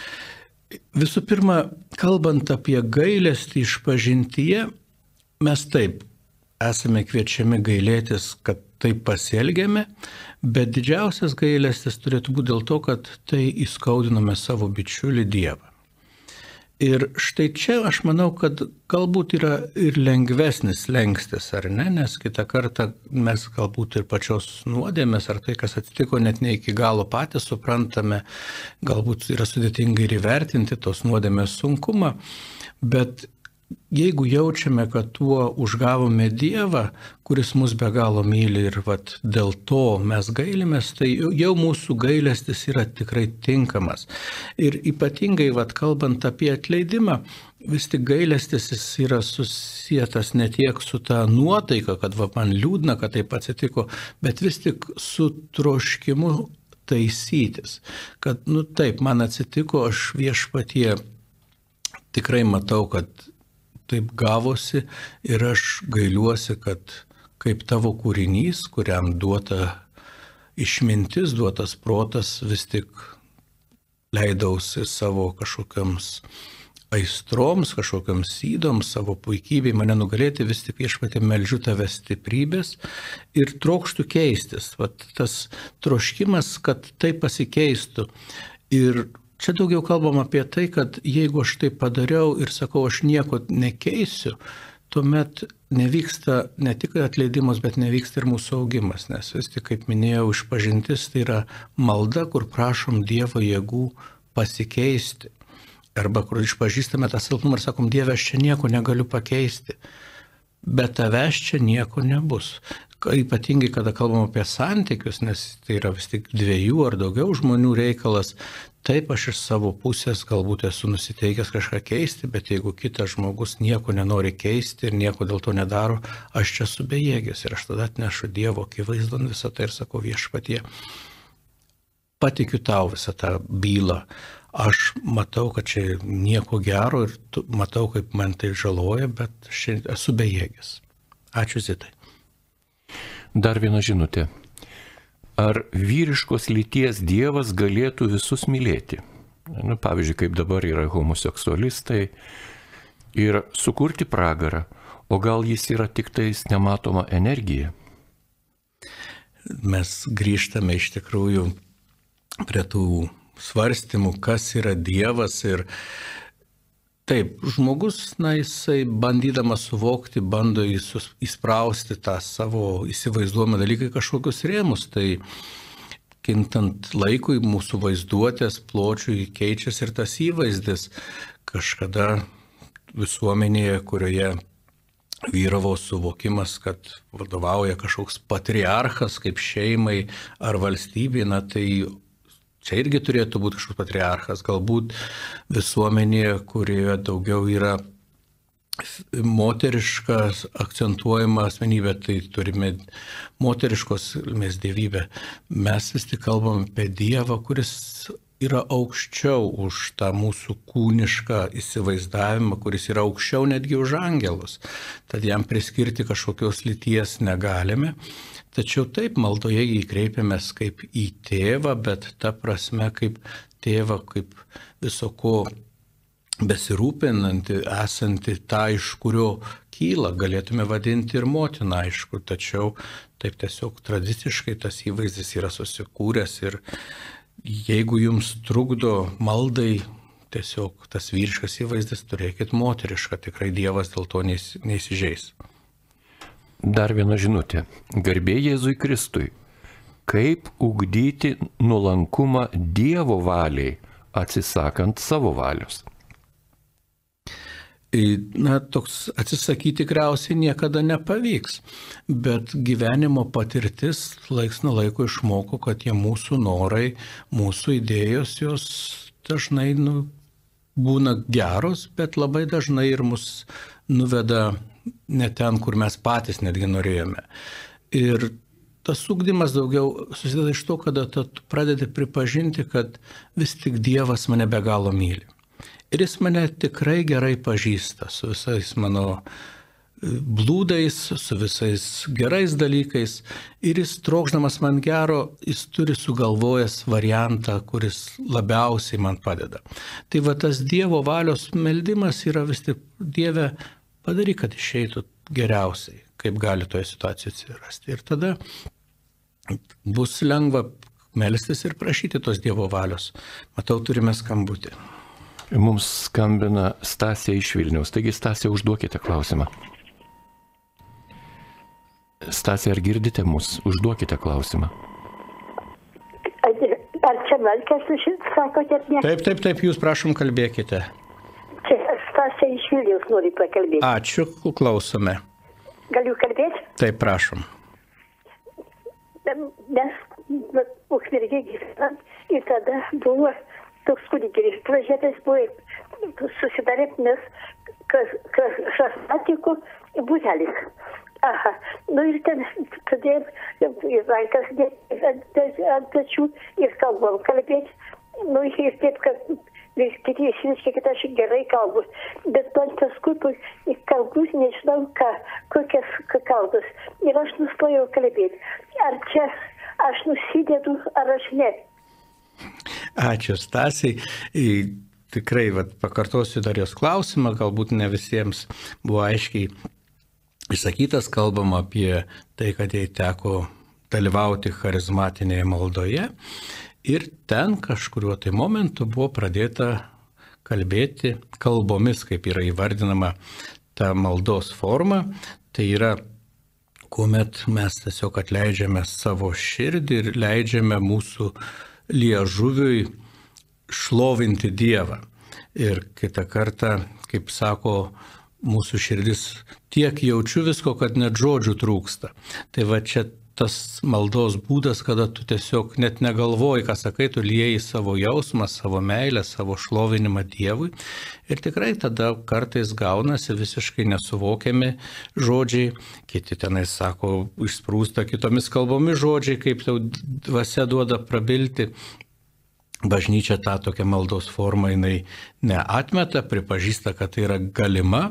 B: Visų pirma, kalbant apie gailestį išpažintyje, mes taip esame kviečiami gailėtis, kad taip pasielgėme, bet didžiausias gailestis turėtų būti dėl to, kad tai įskaudiname savo bičiulį Dievą. Ir štai čia aš manau, kad galbūt yra ir lengvesnis slengstis, ar ne, nes kitą kartą mes galbūt ir pačios nuodėmės, ar tai, kas atsitiko, net ne iki galo patys suprantame, galbūt yra sudėtingai ir įvertinti tos nuodėmės sunkumą, bet jeigu jaučiame, kad tuo užgavome Dievą, kuris mus be galo myli ir dėl to mes gailimės, tai jau mūsų gailestis yra tikrai tinkamas. Ir ypatingai kalbant apie atleidimą, vis tik gailestis jis yra susietas ne tiek su ta nuotaika, kad man liūdna, kad taip atsitiko, bet vis tik su troškimu taisytis. Kad taip, man atsitiko, aš Viešpatie tikrai matau, kad taip gavosi ir aš gailiuosi, kad kaip tavo kūrinys, kuriam duota išmintis, duotas protas, vis tik leidausi savo kažkokiams aistroms, kažkokiams sydoms, savo puikybei mane nugalėti, vis tik Viešpatie meldžiu tave stiprybės ir trokštų keistis. Tas troškimas, kad tai pasikeistų. Ir čia daugiau kalbam apie tai, kad jeigu aš tai padariau ir sakau, aš nieko nekeisiu, tuomet nevyksta ne tik atleidimas, bet nevyksta ir mūsų augimas, nes vis tik, kaip minėjau, išpažintis tai yra malda, kur prašom Dievo jėgų pasikeisti. Arba kur išpažįstame tą silpnumą ir sakom, Dieve, aš čia nieko negaliu pakeisti, bet tavęs čia nieko nebus. Ypatingai, kada kalbam apie santykius, nes tai yra vis tik 2 ar daugiau žmonių reikalas, taip aš iš savo pusės galbūt esu nusiteikęs kažką keisti, bet jeigu kitas žmogus nieko nenori keisti ir nieko dėl to nedaro, aš čia esu bejėgis ir aš tada atnešu Dievo akivaizdon visą tai ir sakau, Viešpatie, patikiu tau visą tą bylą. Aš matau, kad čia nieko gero ir matau, kaip man tai žaloja, bet aš esu bejėgis. Ačiū, Zitai.
A: Dar viena žinutė. Ar vyriškos lyties Dievas galėtų visus mylėti? Pavyzdžiui, kaip dabar yra homoseksualistai ir sukurti pragarą, o gal jis yra tik tais nematoma energija?
B: Mes grįžtame iš tikrųjų prie tų svarstymų, kas yra Dievas ir taip, žmogus, jisai bandydamas suvokti, bando įsprausti tą savo įsivaizduojamą dalyką į kažkokius rėmus. Tai kintant laikui mūsų vaizduotės pločiui keičiasi ir tas įvaizdis. Kažkada visuomenėje, kurioje vyravo suvokimas, kad vadovauja kažkoks patriarchas kaip šeimai ar valstybei, tai čia irgi turėtų būti kažkoks patriarchas, galbūt visuomenėje, kurioje daugiau yra moteriškas akcentuojama asmenybė, tai turime moteriškos dievybę. Mes vis tik kalbam apie Dievą, kuris yra aukščiau už tą mūsų kūnišką įsivaizdavimą, kuris yra aukščiau netgi už angelus. Tad jam priskirti kažkokios lyties negalime. Tačiau taip, maldoje jį kreipiamės kaip į tėvą, bet ta prasme kaip tėvą, kaip viso ko besirūpinanti, esanti tą, iš kurio kyla, galėtume vadinti ir motiną, aišku, tačiau taip tiesiog tradiciškai tas įvaizdis yra susikūręs ir jeigu jums trukdo maldai tiesiog tas vyriškas įvaizdis, turėkit moterišką, tikrai Dievas dėl to neįsižeis.
A: Dar viena žinutė. Garbė Jėzui Kristui. Kaip ugdyti nuolankumą Dievo valiai, atsisakant savo valios?
B: Toks atsisakyti tikriausiai niekada nepavyks, bet gyvenimo patirtis laiks nuo laiko išmoko, kad tie mūsų norai, mūsų idėjos, jos dažnai būna geros, bet labai dažnai ir mus nuveda ne ten, kur mes patys netgi norėjome. Ir tas ugdymas daugiau susideda iš to, kada tu pradedi pripažinti, kad vis tik Dievas mane be galo myli. Ir jis mane tikrai gerai pažįsta su visais mano blūdais, su visais gerais dalykais. Ir jis trokšdamas man gero, jis turi sugalvojęs variantą, kuris labiausiai man padeda. Tai va tas Dievo valios meldimas yra vis tik Dieve, padaryk, kad išeitų geriausiai, kaip gali toje situacijoje atsirasti. Ir tada bus lengva melstis ir prašyti tos Dievo valios. Matau, turime skambutį.
A: Mums skambina Stasė iš Vilniaus. Taigi, Stasė, užduokite klausimą. Stasė, ar girdite mus? Užduokite klausimą.
E: Ar čia melkėsi šit, sakote?
B: Taip, jūs prašom kalbėkite.
E: Stasė iš Vilniaus nori pakalbėti.
B: Ačiū, klausome.
E: Galiu kalbėti?
B: Taip, prašom.
E: Mes Ukmergėje gyvenam ir tada buvo toks kūdikėlis. Plažėtas buvo susidarė, nes šasmatiko būtelis. Aha, ir ten todėl rankas ant pečių ir kalbam kalbėti. Ir taip, kad kiti išriškia, kad aš gerai kalbu, bet man paskui kalbus nežinau, kokias kalbas. Ir aš nustojau kalbėti. Ar čia aš nusidedu, ar aš ne?
B: Ačiū, Stasiai. Tikrai, pakartosiu dar jos klausimą, galbūt ne visiems buvo aiškiai išsakytas, kalbam apie tai, kad jai teko dalyvauti charizmatinėje maldoje. Ir ten kažkuriuo tai momentu buvo pradėta kalbėti kalbomis, kaip yra įvardinama ta maldos forma, tai yra, kuomet mes tiesiog atleidžiame savo širdį ir leidžiame mūsų liežuviui šlovinti Dievą. Ir kitą kartą, kaip sako mūsų širdis, tiek jaučiu visko, kad net žodžių trūksta. Tai va čia tas maldos būdas, kada tu tiesiog net negalvoji, ką sakai, tu lieji savo jausmą, savo meilę, savo šlovinimą Dievui. Ir tikrai tada kartais gaunasi visiškai nesuvokiami žodžiai, kiti tenai sako, išsprūsta kitomis kalbomis žodžiai, kaip tau dvasia duoda prabilti. Bažnyčia tą tokią maldos formą jinai neatmeta, pripažįsta, kad tai yra galima,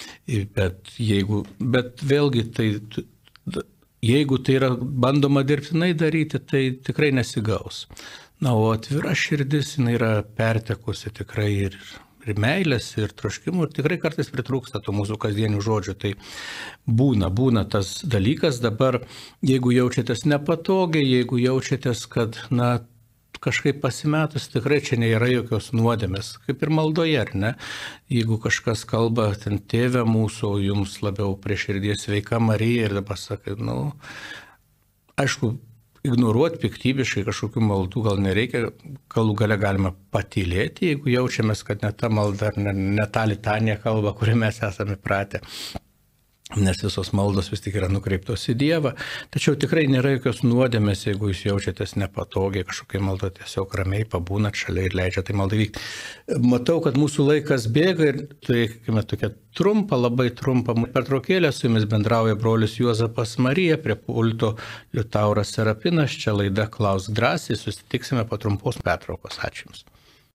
B: bet vėlgi tai, jeigu tai yra bandoma dirbtinai daryti, tai tikrai nesigaus. Na, o atvira širdis jinai yra pertekusi tikrai ir meilės, ir troškimų, ir tikrai kartais pritrūksta tų mūsų kasdienių žodžių. Tai būna tas dalykas. Dabar, jeigu jaučiatės nepatogiai, jeigu jaučiatės, kad, na, kažkaip pasimetus, tikrai čia nėra jokios nuodėmės, kaip ir maldoje, ar ne? Jeigu kažkas kalba, ten tėve mūsų, o jums labiau prie širdies sveika Marija, ir dabar sakai, nu, aišku, ignoruoti piktybiškai kažkokių maldų gal nereikia, galų gale galima patylėti, jeigu jaučiamės, kad ne ta malda, ne ta litanija kalba, kurią mes esame pratę. Nes visos maldos vis tik yra nukreiptos į Dievą. Tačiau tikrai nėra jokios nuodėmės, jeigu jūs jaučiatės nepatogiai, kažkokia malda, tiesiog ramiai pabūnat šalia ir leidžia tai maldai vykti. Matau, kad mūsų laikas bėga ir turėkime tokią labai trumpą pertraukėlę. Su jumis bendrauja brolis Juozapas Marija, prie pulto Liutauras Serapinas. Čia laida Klausk drąsiai, susitiksime po trumpos pertraukos. Ačiū Jums.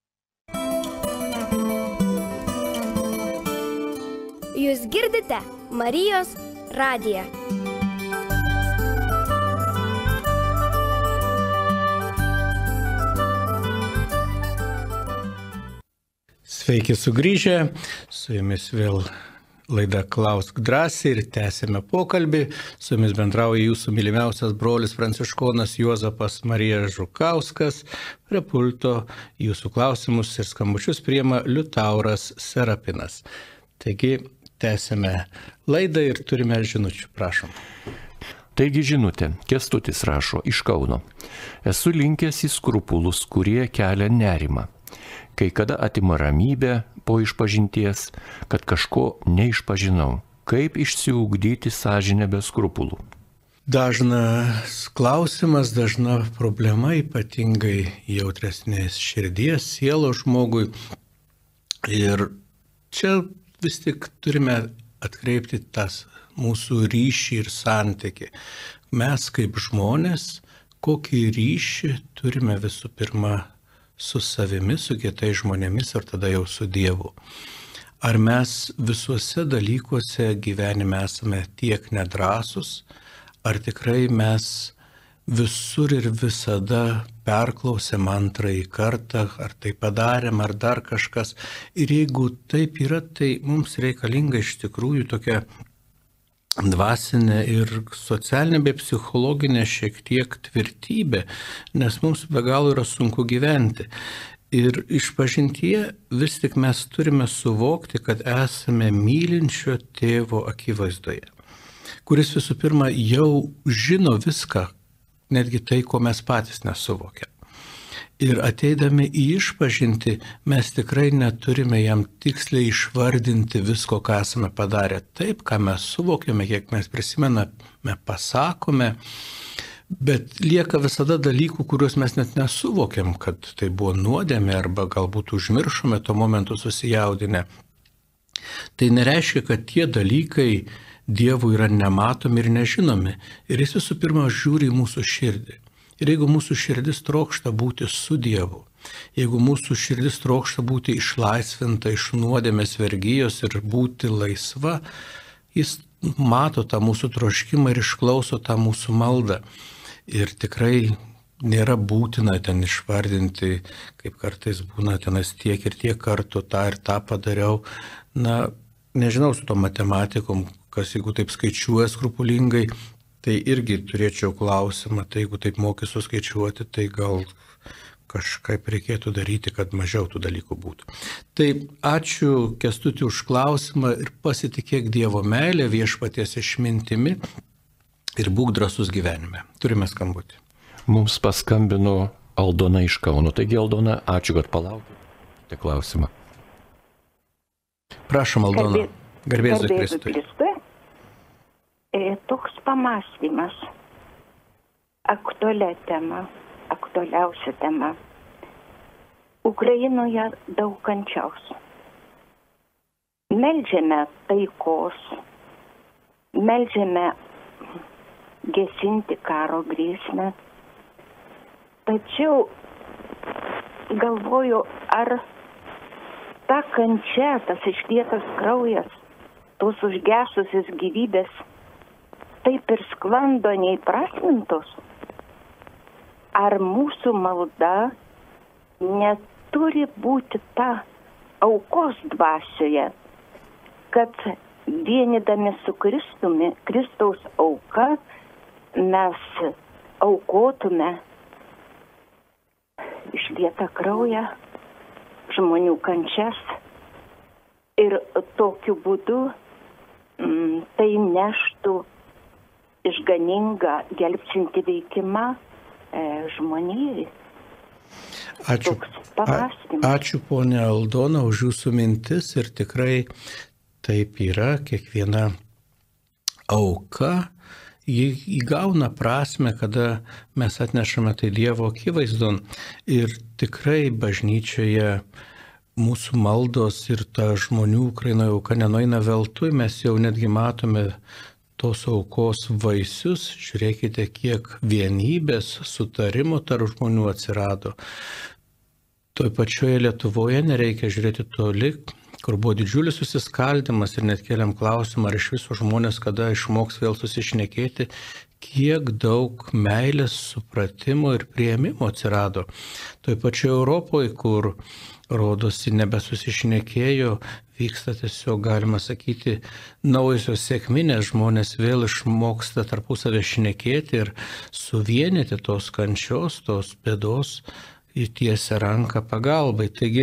F: Jūs girdite Marijos radiją.
B: Sveiki sugrįžę, su jumis vėl laida Klausk drąsiai ir tęsime pokalbį. Su jumis bendrauja jūsų mylimiausias brolis pranciškonas Juozapas Marija Žukauskas. Prie pulto jūsų klausimus ir skambučius priima Liutauras Serapinas. Taigi, tęsime laidą ir turime žinučių, prašom.
A: Taigi žinutė, Kęstutis rašo iš Kauno. Esu linkęs į skrupulus, kurie kelia nerimą. Kai kada atima ramybę po išpažinties, kad kažko neišpažinau. Kaip išsiugdyti sąžinę be skrupulų?
B: Dažnas klausimas, dažna problema, ypatingai jautresnės širdies, sielos žmogui. Ir čia vis tik turime atkreipti tas mūsų ryšį ir santykį. Mes kaip žmonės, kokį ryšį turime visų pirma su savimi, su kitais žmonėmis ir tada jau su Dievu. Ar mes visuose dalykuose gyvenime esame tiek nedrąsus, ar tikrai mes visur ir visada perklausėm antrąjį kartą, ar tai padarėm, ar dar kažkas. Ir jeigu taip yra, tai mums reikalinga iš tikrųjų tokia dvasinė ir socialinė bei psichologinė šiek tiek tvirtybė, nes mums be galo yra sunku gyventi. Ir išpažintyje vis tik mes turime suvokti, kad esame mylinčio tėvo akivaizdoje, kuris visų pirma jau žino viską, netgi tai, ko mes patys nesuvokiam. Ir ateidami į išpažinti, mes tikrai neturime jam tiksliai išvardinti visko, ką esame padarę. Taip, ką mes suvokiame, kiek mes prisimename, pasakome, bet lieka visada dalykų, kuriuos mes net nesuvokiam, kad tai buvo nuodėmė arba galbūt užmiršome tuo momentu susijaudinę. Tai nereiškia, kad tie dalykai Dievui yra nematomi ir nežinomi. Ir jis visų pirma žiūri į mūsų širdį. Ir jeigu mūsų širdis trokšta būti su Dievu, jeigu mūsų širdis trokšta būti išlaisvinta iš nuodėmės vergijos ir būti laisva, jis mato tą mūsų troškimą ir išklauso tą mūsų maldą. Ir tikrai nėra būtina ten išvardinti, kaip kartais būna tenas tiek ir tiek kartų tą ir tą padariau. Na, nežinau su to matematikom, kas jeigu taip skaičiuoja skrupulingai, tai irgi turėčiau klausimą, tai jeigu taip mokysiu skaičiuoti, tai gal kažkaip reikėtų daryti, kad mažiau tų dalykų būtų. Tai ačiū Kęstuti už klausimą ir pasitikėk Dievo meilę, Viešpaties išmintimi ir būk drąsus gyvenime. Turime skambutį.
A: Mums paskambino Aldona iš Kauno. Taigi, Aldona, ačiū, kad palaukite klausimą.
B: Prašom, Aldona. Garbėzui Kristui.
G: Toks pamąstymas. Aktualiausia tema. Ukrainoje daug kančiaus. Meldžiame taikos, meldžiame gesinti karo grėsmę. Tačiau galvoju, ar ta kančia, tas išlietas kraujas, tos užgesusios gyvybės taip ir sklando neįprasmintos. Ar mūsų malda neturi būti ta aukos dvasioje, kad vienydami su Kristumi, Kristaus auka, mes aukotume išlietą kraują, žmonių kančias ir tokiu būdu tai neštų išganingą gelbstintį veikimą žmonijai.
B: Ačiū ponia Aldona už jūsų mintis ir tikrai taip yra, kiekviena auka įgauna prasme, kada mes atnešame tai Dievo akivaizdon ir tikrai bažnyčioje mūsų maldos ir ta žmonių Ukrainoje auka nenueina veltui, mes jau netgi matome tos aukos vaisius, žiūrėkite, kiek vienybės, sutarimo tarp žmonių atsirado. Toj pačioje Lietuvoje nereikia žiūrėti toli, kur buvo didžiulis susiskaldimas ir net keliam klausimą, ar iš viso žmonės kada išmoks vėl susišnekėti, kiek daug meilės, supratimo ir priėmimo atsirado. Toj pačioje Europoje, kur rodosi nebesusišnekėjo, vyksta tiesiog, galima sakyti, naujosios sekminės, žmonės vėl išmoksta tarpusavę šnekėti ir suvienyti tos kančios, tos bėdos, įtiesia ranką pagalbai. Taigi,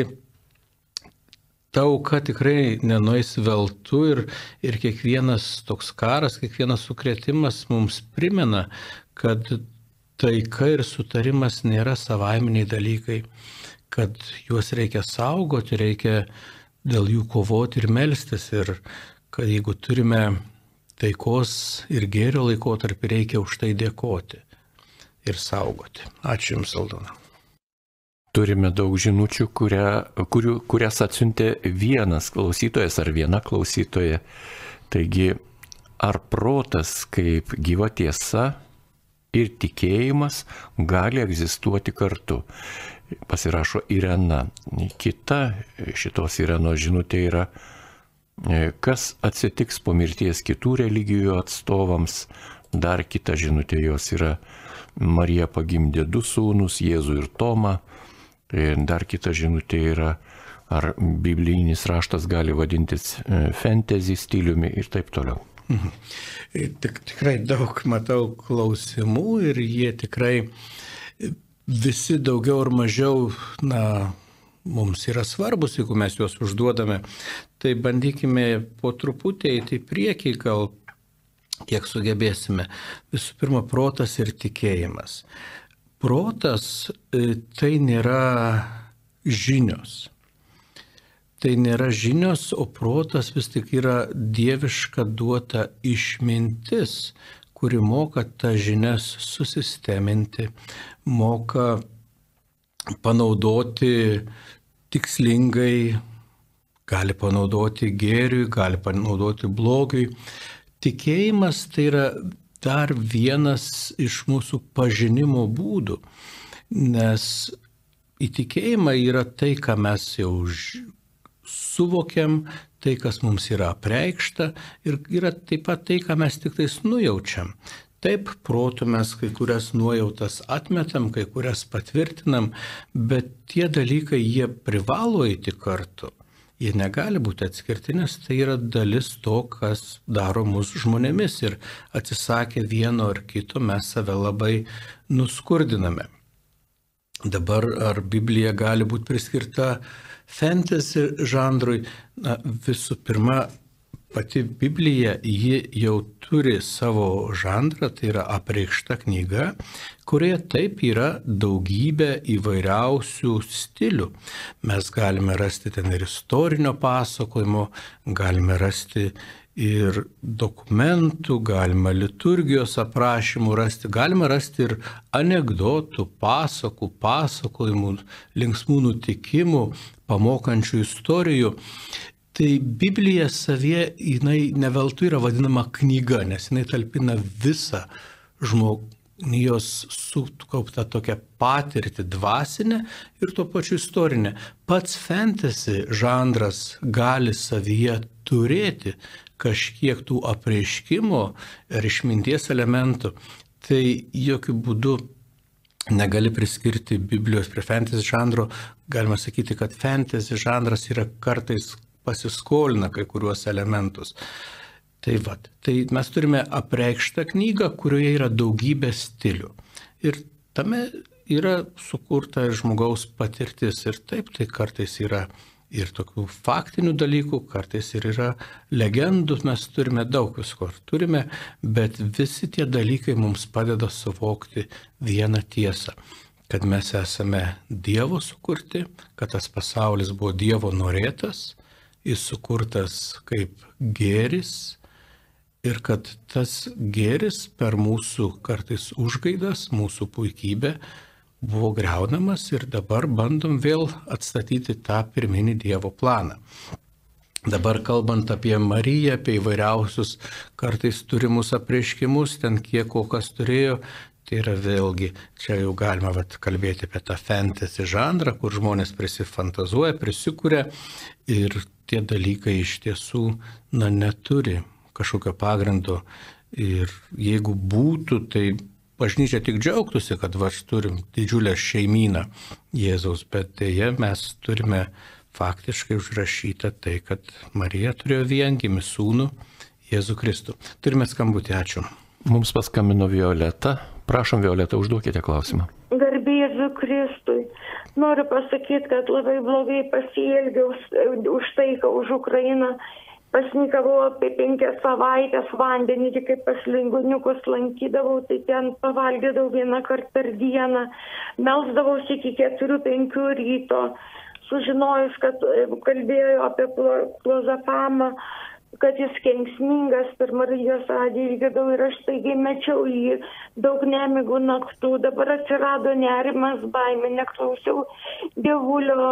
B: ta auka tikrai nenueis veltui ir kiekvienas toks karas, kiekvienas sukrėtimas mums primena, kad taika ir sutarimas nėra savaiminiai dalykai, kad juos reikia saugoti, reikia dėl jų kovoti ir melstis ir kad jeigu turime taikos ir gėrio laikotarpį, reikia už tai dėkoti ir saugoti. Ačiū Jums, Aldona.
A: Turime daug žinučių, kurias atsiuntė vienas klausytojas ar viena klausytoja. Taigi, ar protas kaip gyva tiesa ir tikėjimas gali egzistuoti kartu? Pasirašo Irena. Kita šitos Irenos žinutė yra, kas atsitiks po mirties kitų religijų atstovams. Dar kita žinutė jos yra, Marija pagimdė 2 sūnus, Jėzų ir Tomą. Dar kita žinutė yra, ar biblinis raštas gali vadintis fantasy stiliumi ir taip toliau.
B: Tikrai daug matau klausimų ir jie tikrai visi daugiau ar mažiau, mums yra svarbus, jeigu mes juos užduodame. Tai bandykime po truputį eiti į priekį, gal kiek sugebėsime. Visų pirma, protas ir tikėjimas. Protas tai nėra žinios. Tai nėra žinios, o protas vis tik yra dieviška duota išmintis, kuri moka tą žinias susisteminti, moka panaudoti tikslingai, gali panaudoti gėriui, gali panaudoti blogiui. Tikėjimas tai yra dar vienas iš mūsų pažinimo būdų, nes į tikėjimą yra tai, ką mes jau suvokiam, tai, kas mums yra apreikšta ir yra taip pat tai, ką mes tik tais nujaučiam. Taip, protu mes kai kurias nuojautas atmetam, kai kurias patvirtinam, bet tie dalykai, jie privalo eiti kartu. Jie negali būti atskirti, nes tai yra dalis to, kas daro mūsų žmonėmis ir atsisakę vieno ar kito mes save labai nuskurdiname. Dabar ar Biblija gali būti priskirta fantasy žanrui? Na, visų pirma, pati Biblija, ji jau turi savo žanrą, tai yra apreikšta knyga, kurioje taip yra daugybė įvairiausių stilių. Mes galime rasti ten ir istorinio pasakojimo, galime rasti ir dokumentų, galima liturgijos aprašymų rasti, galima rasti ir anekdotų, pasakų, pasakojimų, linksmų nutikimų, pamokančių istorijų. Tai Biblija savie, jinai ne veltui yra vadinama knyga, nes jinai talpina visą žmonijos sukauptą tokią patirtį dvasinę ir tuo pačiu istorinę. Pats fantasy žanras gali savyje turėti kažkiek tų apreiškimo ir išminties elementų, tai jokių būdų negali priskirti Biblijos prie fantasy žanro. Galima sakyti, kad fantasy žanras yra kartais pasiskolina kai kuriuos elementus. Tai mes turime apreikštą knygą, kurioje yra daugybė stilių. Ir tame yra sukurta žmogaus patirtis. Ir taip, tai kartais yra ir tokių faktinių dalykų, kartais ir yra legendų, mes turime daug visko, turime, bet visi tie dalykai mums padeda suvokti vieną tiesą, kad mes esame Dievo sukurti, kad tas pasaulis buvo Dievo norėtas, jis sukurtas kaip gėris ir kad tas gėris per mūsų kartais užgaidas, mūsų puikybę, buvo griaunamas ir dabar bandom vėl atstatyti tą pirminį Dievo planą. Dabar kalbant apie Mariją, apie įvairiausius kartais turimus apreiškimus, ten kiek kas turėjo, tai yra vėlgi, čia jau galima kalbėti apie tą fantasy žanrą, kur žmonės prisifantazuoja, prisikuria ir tie dalykai iš tiesų neturi kažkokio pagrindo. Ir jeigu būtų, tai bažnyčia tik džiaugtųsi, kad turim didžiulę šeimyną Jėzaus, bet dėja mes turime faktiškai užrašytą tai, kad Marija turėjo viengimį sūnų Jėzų Kristų. Turime skambutį, ačiū.
A: Mums paskambino Violeta. Prašom, Violeta, užduokite klausimą.
H: Garbė Jėzui Kristui. Noriu pasakyti, kad labai blogai pasielgiau už taiką, už Ukrainą. Pasnikavau apie 5 savaitės vandenį, kaip pas linguniukus lankydavau, tai ten pavalgydavau 1 kartą per dieną, melsdavausi iki 4-5 ryto, sužinojus, kad kalbėjau apie klozapamą, kad jis kenksmingas, per Marijos radiją išgirdau ir aš staigiai mečiau jį, daug nemigų naktų, dabar atsirado nerimas, baimė, neklausiau dievulio,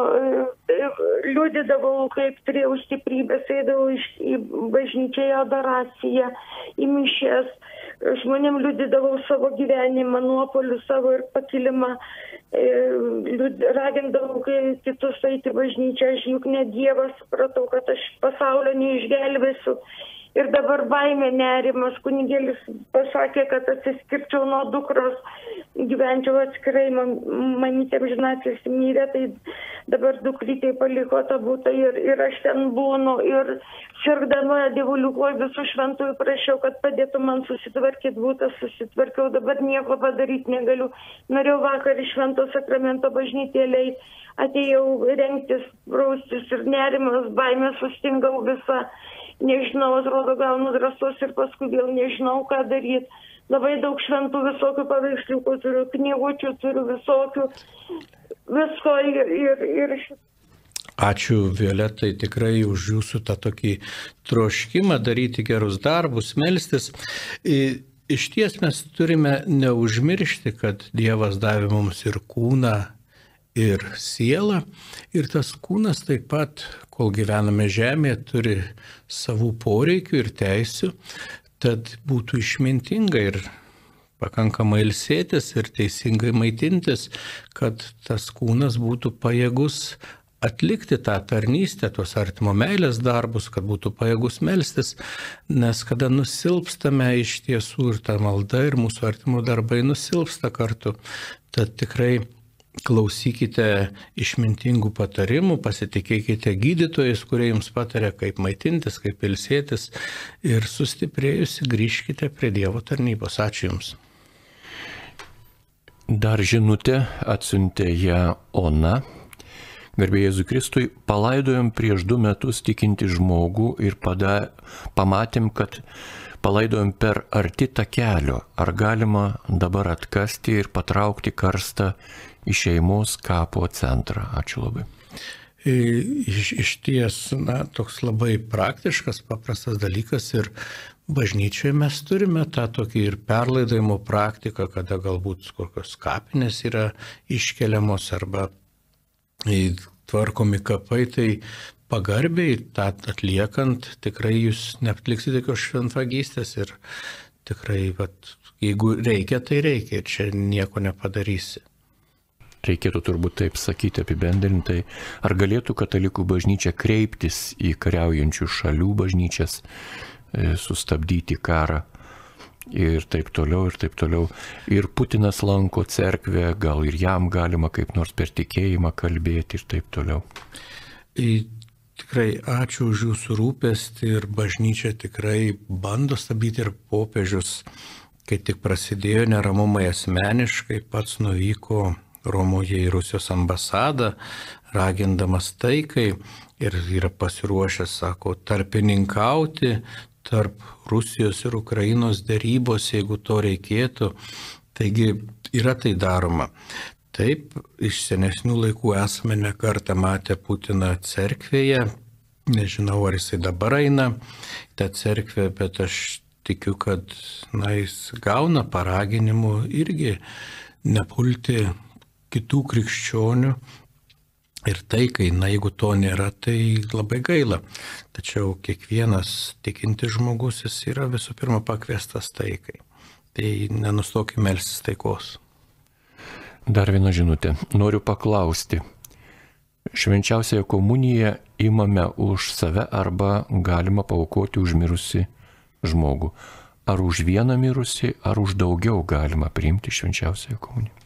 H: liudydavau, kaip turėjau stiprybės, eidavau į bažnyčią, į adoraciją, į mišias, žmonėm liudydavau savo gyvenimą, nuopolių savo ir pakilimą, ragindavau kitus eiti bažnyčią, aš juk ne Dievas, supratau, kad aš pasaulio neišgelbėsiu. Ir dabar baimė, nerimas, kunigėlis pasakė, kad atsiskirčiau nuo dukros, gyvenčiau atskirai, mamytė amžinatilsį mirė, tai dabar dukrytė paliko tą butą ir aš ten būnu ir sirgdama dievuliuko visų šventųjų prašiau, kad padėtų man susitvarkyti butą, susitvarkiau, dabar nieko padaryti negaliu. Norėjau vakar iš Švento sakramento bažnytėlei, atėjau rengtis, praustis ir nerimas, baimė sustingau visą. Nežinau, atrodo, gaunu drąsos ir paskui vėl nežinau, ką daryti. Labai daug šventų visokių paveiksliukų turiu, knygučių turiu visokių, visko ir
B: Ačiū, Violetai, tikrai už jūsų tą tokį troškimą daryti gerus darbus, melstis. Iš ties mes turime neužmiršti, kad Dievas davė mums ir kūną, ir sielą. Ir tas kūnas taip pat, kol gyvename žemėje, turi savų poreikių ir teisių. Tad būtų išmintinga ir pakankamai ilsėtis ir teisingai maitintis, kad tas kūnas būtų pajėgus atlikti tą tarnystę, tuos artimo meilės darbus, kad būtų pajėgus melstis, nes kada nusilpstame iš tiesų ir ta malda, ir mūsų artimo darbai nusilpsta kartu, tad tikrai klausykite išmintingų patarimų, pasitikėkite gydytojais, kurie jums pataria, kaip maitintis, kaip ilsėtis ir sustiprėjusi grįžkite prie Dievo tarnybos. Ačiū Jums.
A: Dar žinutę atsiuntė ją Ona. Garbė Jėzui Kristui, palaidojom prieš 2 metus tikinti žmogų ir pamatėm, kad palaidojom per arti takelio. Ar galima dabar atkasti ir patraukti karstą į šeimos kapo centrą? Ačiū labai.
B: Iš ties, toks labai praktiškas, paprastas dalykas ir bažnyčioje mes turime tą tokį ir perlaidojimo praktiką, kada galbūt kokios kapinės yra iškeliamos arba tvarkomi kapai, tai pagarbiai tą atliekant tikrai jūs neatliksite tokios šventvagystės ir tikrai, jeigu reikia, tai reikia ir čia nieko nepadarysi.
A: Reikėtų turbūt taip sakyti apibendrintai, ar galėtų katalikų bažnyčia kreiptis į kariaujančių šalių bažnyčias, sustabdyti karą ir taip toliau, ir taip toliau. Ir Putinas lanko cerkvę, gal ir jam galima kaip nors per tikėjimą kalbėti ir taip toliau.
B: Tikrai ačiū už jūsų rūpestį ir bažnyčia tikrai bando stabdyti ir popiežius, kai tik prasidėjo neramumai asmeniškai, pats nuvyko Romoje į Rusijos ambasadą, ragindamas taikai ir yra pasiruošęs, sako, tarpininkauti tarp Rusijos ir Ukrainos dėrybos, jeigu to reikėtų. Taigi yra tai daroma. Taip, iš senesnių laikų esame ne kartą matę Putiną cerkvėje. Nežinau, ar jisai dabar eina į tą cerkvę, bet aš tikiu, kad jis gauna paraginimų irgi nepulti kitų krikščionių ir taikai, jeigu to nėra, tai labai gaila. Tačiau kiekvienas tikintis žmogus jis yra visų pirma pakviestas taikai. Tai nenustokime melstis taikos.
A: Dar viena žinutė. Noriu paklausti. Švenčiausiąją komuniją imame už save arba galima paaukoti už mirusį žmogų. Ar už vieną mirusį, ar už daugiau galima priimti švenčiausiąją komuniją?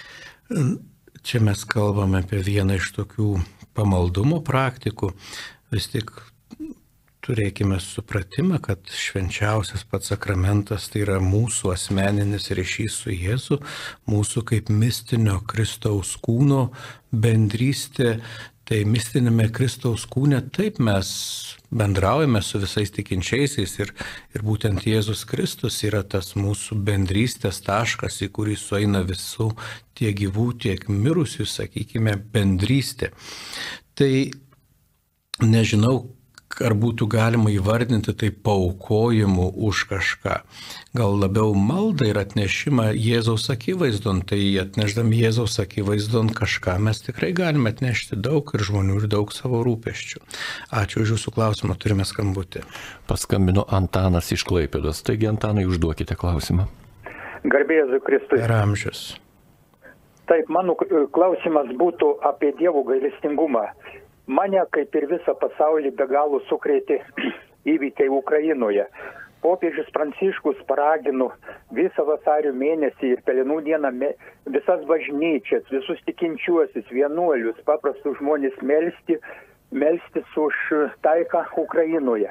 B: Čia mes kalbame apie vieną iš tokių pamaldumo praktikų. Vis tik turėkime supratimą, kad švenčiausias pats sakramentas tai yra mūsų asmeninis ryšys su Jėzu, mūsų kaip mistinio Kristaus kūno bendrystė. Tai mistinėme Kristaus kūne taip mes bendraujame su visais tikinčiaisiais ir būtent Jėzus Kristus yra tas mūsų bendrystės taškas, į kurį sueina visų tiek gyvų, tiek mirusių, sakykime, bendrystė. Tai nežinau, ar būtų galima įvardinti tai paaukojimu už kažką. Gal labiau maldą ir atnešimą Jėzaus akivaizdon, tai atnešdami Jėzaus akivaizdon kažką mes tikrai galime atnešti daug ir žmonių ir daug savo rūpesčių. Ačiū už jūsų klausimą, turime skambutį.
A: Paskambino Antanas iš Klaipėdos, taigi Antanai užduokite klausimą.
I: Garbė Jėzui Kristui.
B: Per amžius.
I: Taip, mano klausimas būtų apie Dievo gailestingumą. Mane, kaip ir visą pasaulį, be galo sukrėtė įvykiai Ukrainoje. Popiežius Pranciškus paragino visą vasario mėnesį ir Pelenų dieną visas bažnyčias, visus tikinčiuosius, vienuolius, paprastus žmonės melstis už taiką Ukrainoje.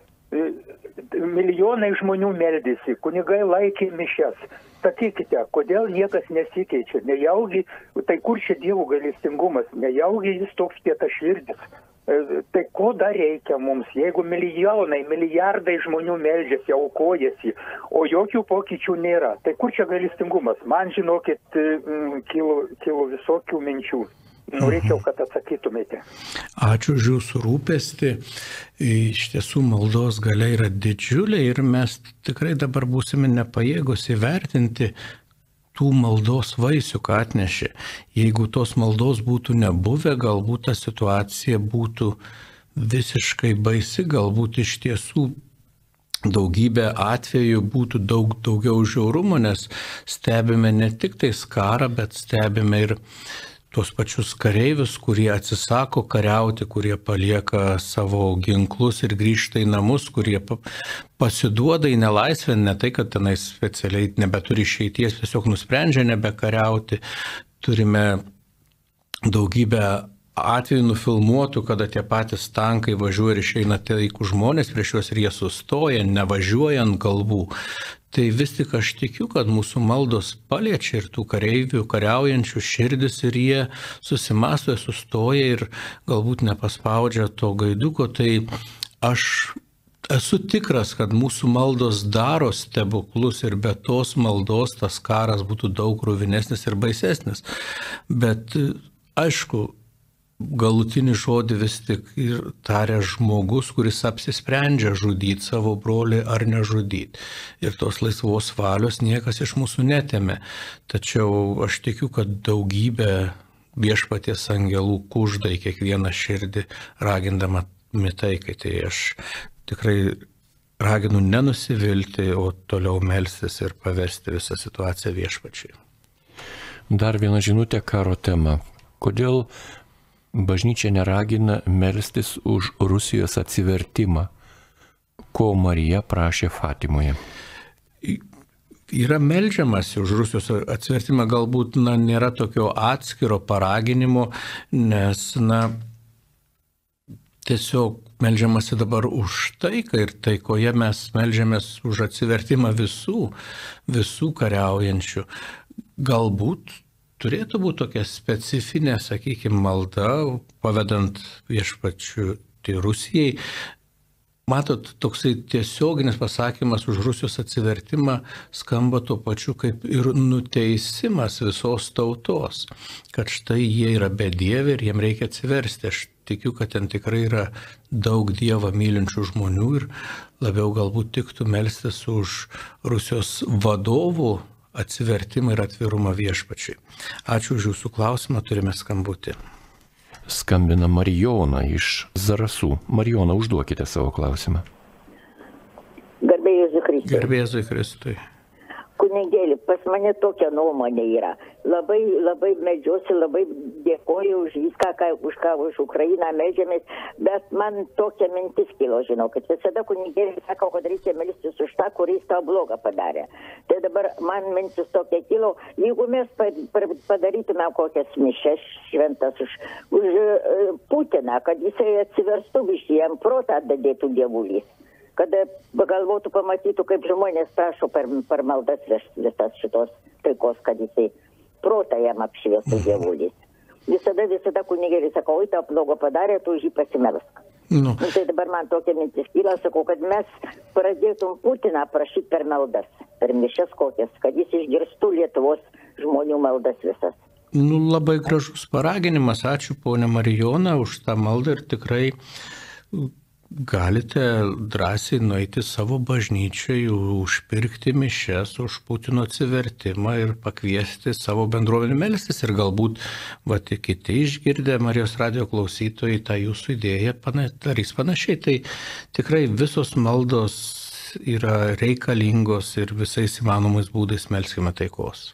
I: Milijonai žmonių meldėsi, kunigai laikė mišias. Sakykite, kodėl niekas nesikeičia? Nejaugi, tai kur čia Dievo gailestingumas? Nejaugi jis toks kietaširdis? Tai ko dar reikia mums, jeigu milijonai, milijardai žmonių meldžiasi, aukojasi, o jokių pokyčių nėra? Tai kur čia gailestingumas? Man, žinokit, kilo visokių minčių. Norėčiau, kad atsakytumėte.
B: Ačiū už jūsų rūpestį. Iš tiesų maldos galia yra didžiulė ir mes tikrai dabar būsime nepajėgus įvertinti tų maldos vaisių, ką atnešė. Jeigu tos maldos būtų nebuvę, galbūt ta situacija būtų visiškai baisi, galbūt iš tiesų daugybė atvejų būtų daugiau žiaurumo, nes stebime ne tik tais karą, bet stebime ir tuos pačius kareivius, kurie atsisako kariauti, kurie palieka savo ginklus ir grįžta į namus, kurie pasiduoda į nelaisvę, ne tai, kad tenai specialiai nebeturi išeities, tiesiog nusprendžia nebekariauti. Turime daugybę atvejų nufilmuotų, kada tie patys tankai važiuoja ir išeina taikūs žmonės prieš juos ir jie sustoja, nevažiuoja ant galvų. Tai vis tik aš tikiu, kad mūsų maldos paliečia ir tų kareivių, kariaujančių širdis ir jie susimąsto, sustoja ir galbūt nepaspaudžia to gaiduko. Tai aš esu tikras, kad mūsų maldos daro stebuklus ir be tos maldos tas karas būtų daug kruvinesnis ir baisesnis. Bet aišku, galutinį žodį vis tik ir taria žmogus, kuris apsisprendžia žudyti savo brolį ar nežudyti. Ir tos laisvos valios niekas iš mūsų netėmė. Tačiau aš tikiu, kad daugybė viešpaties angelų kužda į kiekvieną širdį, ragindama taikai. Tai aš tikrai raginu nenusivilti, o toliau melstis ir pavesti visą situaciją viešpačiai.
A: Dar viena žinutė karo tema. Kodėl bažnyčia neragina melstis už Rusijos atsivertimą, ko Marija prašė Fatimoje?
B: Yra meldžiamasi už Rusijos atsivertimą, galbūt nėra tokio atskiro paraginimo, nes tiesiog meldžiamasi dabar už taiką ir taikoje mes meldžiamės už atsivertimą visų kariaujančių. Galbūt turėtų būti tokia specifinė, sakykime, malda, pavedant viešpačiui Rusijai. Matot, toksai tiesioginis pasakymas už Rusijos atsivertimą skamba tuo pačiu kaip ir nuteisimas visos tautos, kad štai jie yra bedieviai ir jiem reikia atsiversti. Aš tikiu, kad ten tikrai yra daug Dievą mylinčių žmonių ir labiau galbūt tiktų melstis už Rusijos vadovų atsivertimą ir atvirumą viešpačiui. Ačiū už jūsų klausimą, turime skambutį.
A: Skambina Marijona iš Zarasų. Marijona, užduokite savo klausimą.
J: Garbė Jėzui Kristui.
B: Garbė Jėzui Kristui.
J: Kunigėli, pas mane tokia nuomonė yra. Labai medžiuosi, labai dėkoju už viską, už Ukrainą medžiamės, bet man tokia mintis kilo, žinokit. Visada kunigėlis sako, kad reikia melstis už tą, kuris tą blogą padarė. Tai dabar man mintis tokia kilo, jeigu mes padarytume kokias mišes šventas už Putiną, kad jisai atsiverstų visi, jam protą dadėtų dievulys. Kada pagalvotų, pamatytų, kaip žmonės prašo per maldas visas šitos taikos, kad jisai protą jam apšviestų dievulys. Visada kunigėlis sako, oi, tą blogo padarė, tu už jį pasimelsk. Tai dabar man tokia mintis kyla, sakau, kad mes pradėtum Putiną prašyti per maldas, per mišes kokias, kad jis išgirstų Lietuvos žmonių maldas visas.
B: Labai gražus paraginimas, ačiū ponia Marijona už tą maldą ir tikrai galite drąsiai nueiti savo bažnyčiai, užpirkti mišes už Putino atsivertimą ir pakviesti savo bendruomenę melstis. Ir galbūt kiti išgirdę Marijos radijo klausytojai tą jūsų idėją darys panašiai. Tai tikrai visos maldos yra reikalingos ir visais įmanomais būdais melskime taikos.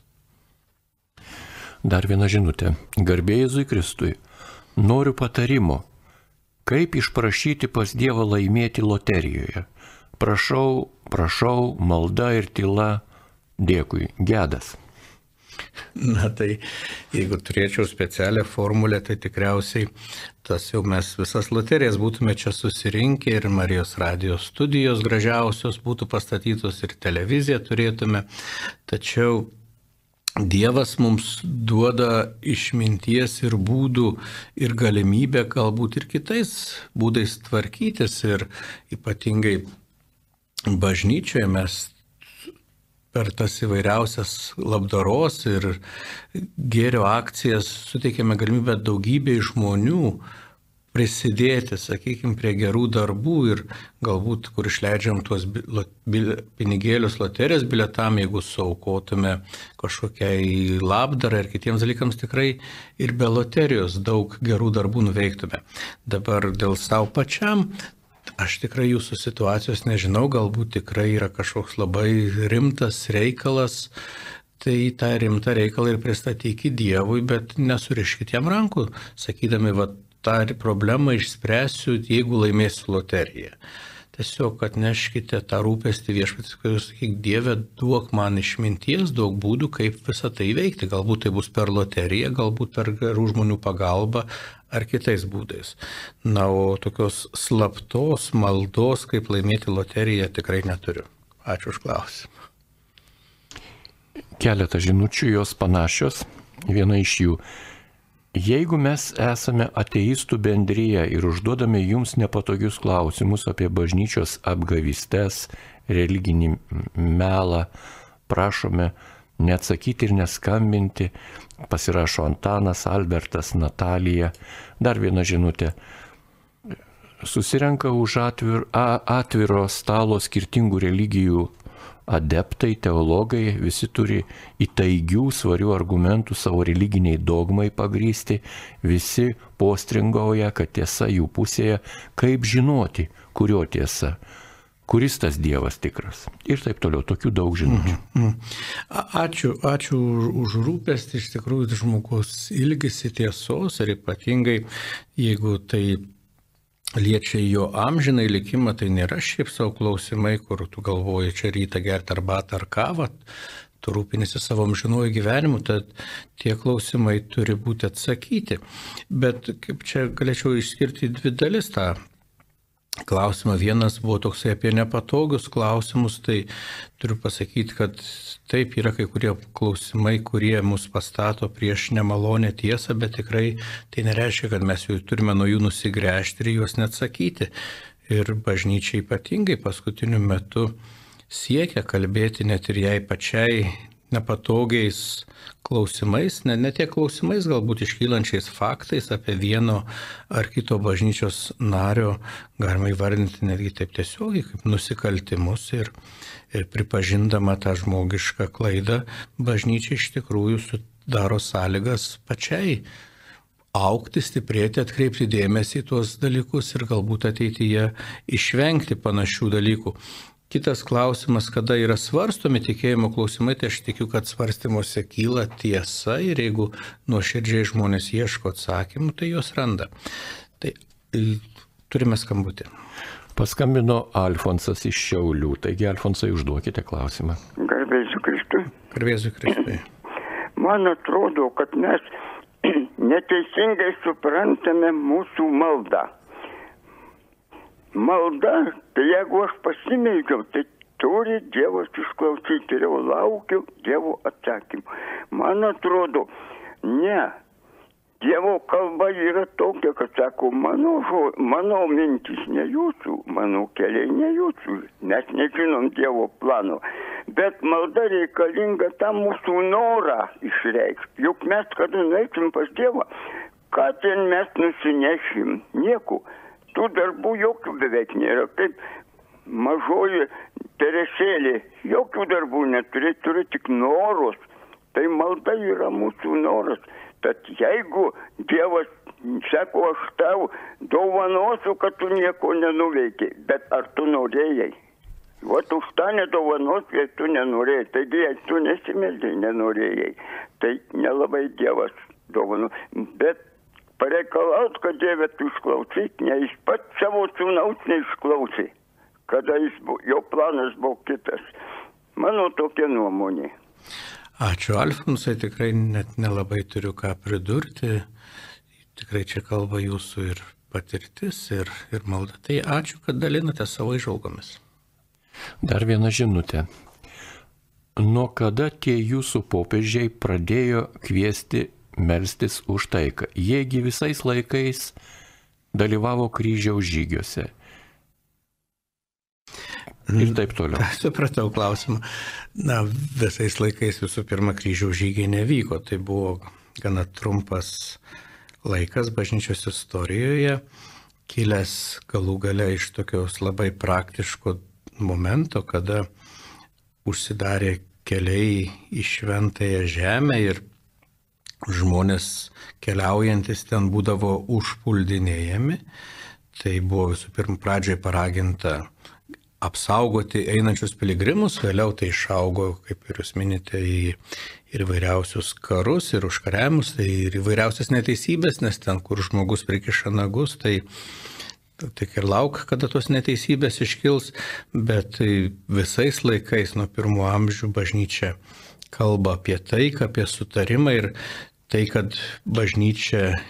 A: Dar viena žinutė. Garbė Jėzui Kristui. Noriu patarimo. Kaip išprašyti pas Dievą laimėti loterijoje? Prašau, malda ir tyla. Dėkui. Gedas.
B: Tai jeigu turėčiau specialią formulę, tai tikriausiai tas jau mes visas loterijas būtume čia susirinkę ir Marijos radijos studijos gražiausios būtų pastatytos ir televiziją turėtume. Tačiau Dievas mums duoda išminties ir būdų ir galimybę galbūt ir kitais būdais tvarkytis ir ypatingai bažnyčioje mes per tas įvairiausias labdaros ir gėrio akcijas suteikėme galimybę daugybei žmonių prisidėti, sakykime, prie gerų darbų ir galbūt, kur išleidžiam tuos pinigėlius loterijos bilietam, jeigu suaukotume kažkokiai labdarai ir kitiems dalykams, tikrai ir be loterijos daug gerų darbų nuveiktume. Dabar dėl savo pačiam, aš tikrai jūsų situacijos nežinau, galbūt tikrai yra kažkoks labai rimtas reikalas, tai tą rimtą reikalą ir pristatykite Dievui, bet nesuriškite jam rankų, sakydami, tą problemą išspręsiu, jeigu laimėsiu loteriją. Tiesiog atneškite tą rūpestį viešpaties, kad jūs sakykite, Dieve, duok man išminties, duok būdų, kaip visą tai veikti. Galbūt tai bus per loteriją, galbūt per gerų žmonių pagalbą, ar kitais būdais. Na, o tokios slaptos maldos, kaip laimėti loteriją, tikrai neturiu. Ačiū už klausimą.
A: Keletą žinučių, jos panašios. Viena iš jų. Jeigu mes esame ateistų bendryje ir užduodame jums nepatogius klausimus apie bažnyčios apgavystes, religinį melą, prašome neatsakyti ir neskambinti, pasirašo Antanas, Albertas, Natalija. Dar viena žinutė. Susirenka už atviro stalo skirtingų religijų adeptai, teologai, visi turi įtaigių, svarių argumentų savo religiniai dogmai pagrįsti, visi postringauja, kad tiesa jų pusėje, kaip žinoti, kurio tiesa, kuris tas Dievas tikras. Ir taip toliau, tokių daug žinučių.
B: Ačiū už rūpestį, iš tikrųjų žmogus ilgisi tiesos ir ypatingai, jeigu tai liečia jo amžinai likimą, tai nėra šiaip savo klausimai, kur tu galvoji čia rytą gerti arbatą ar kavą, tu rūpinisi savo amžinuoju gyvenimu, tad tie klausimai turi būti atsakyti. Bet kaip čia galėčiau išskirti dvi dalis tą klausimą. Vienas buvo toksai apie nepatogius klausimus, tai turiu pasakyti, kad taip yra kai kurie klausimai, kurie mus pastato prieš nemalonę tiesą, bet tikrai tai nereiškia, kad mes jau turime nuo jų nusigręžti ir juos neatsakyti. Ir bažnyčia ypatingai paskutiniu metu siekia kalbėti net ir jai pačiai nepatogiais klausimais, ne tiek klausimais, galbūt iškylančiais faktais apie vieno ar kito bažnyčios nario, galima įvardinti netgi taip tiesiogiai, kaip nusikaltimus ir pripažindama tą žmogišką klaidą, bažnyčia iš tikrųjų sudaro sąlygas pačiai augti, stiprėti, atkreipti dėmesį į tuos dalykus ir galbūt ateityje išvengti panašių dalykų. Kitas klausimas, kada yra svarstomi tikėjimo klausimai, tai aš tikiu, kad svarstymuose kyla tiesa ir jeigu nuoširdžiai žmonės ieško atsakymų, tai juos randa. Tai turime skambutį.
A: Paskambino Alfonsas iš Šiaulių. Taigi, Alfonsai, užduokite klausimą.
K: Garbė Jėzui Kristui.
B: Garbė Jėzui Kristui.
K: Man atrodo, kad mes neteisingai suprantame mūsų maldą. Malda, tai jeigu aš pasimeldžiau, tai turi Dievas išklausyti ir jau laukiu Dievo atsakymų. Man atrodo, ne. Dievo kalba yra tokia, kad sako, mano mintis ne jūsų, mano keliai ne jūsų. Mes nežinom Dievo plano. Bet malda reikalinga tam mūsų norą išreikšti. Juk mes, kada nueisim pas Dievą, ką ten mes nusinešim? Nieko. Tų darbų jokių beveik nėra. Kaip mažoji Teresėlė, jokių darbų turi tik norus. Tai malda yra mūsų noras. Tad jeigu Dievas sako, aš tau dovanosiu, kad tu nieko nenuveikė, bet ar tu norėjai? Vat už tą nedovanos, jei tu nenorėjai. Taigi, jei tu nesimeldei, nenorėjai. Tai nelabai Dievas dovanu. Bet pareikalaut, kad Dieve tu išklausyt, ne jis pats savo sūnaus neišklausė, kada jo planas buvo kitas. Mano tokia nuomonė.
B: Ačiū, Alfonsai, tikrai net nelabai turiu ką pridurti. Tikrai čia kalba jūsų ir patirtis, ir malda. Tai ačiū, kad dalinate savo įžvalgomis.
A: Dar viena žinutė. Nuo kada tie jūsų popiežiai pradėjo kviesti melstis už taiką? Jiegi visais laikais dalyvavo kryžiaus žygiuose. Ir taip toliau.
B: Supratau klausimą. Na, visais laikais visų pirma kryžiaus žygiai nevyko. Tai buvo gana trumpas laikas bažnyčios istorijoje, kilęs galų gale iš tokios labai praktiško momento, kada užsidarė keliai į šventąją žemę ir žmonės keliaujantis ten būdavo užpuldinėjami. Tai buvo visų pirma pradžioje paraginta apsaugoti einančius piligrimus, vėliau tai išaugo, kaip ir jūs minite, ir įvairiausius karus, ir užkariavimus, tai ir įvairiausias neteisybės, nes ten, kur žmogus prikiša nagus, tai tik ir lauk, kada tos neteisybės iškils, bet visais laikais nuo pirmų amžių bažnyčia kalba apie taiką, apie sutarimą ir tai, kad bažnyčia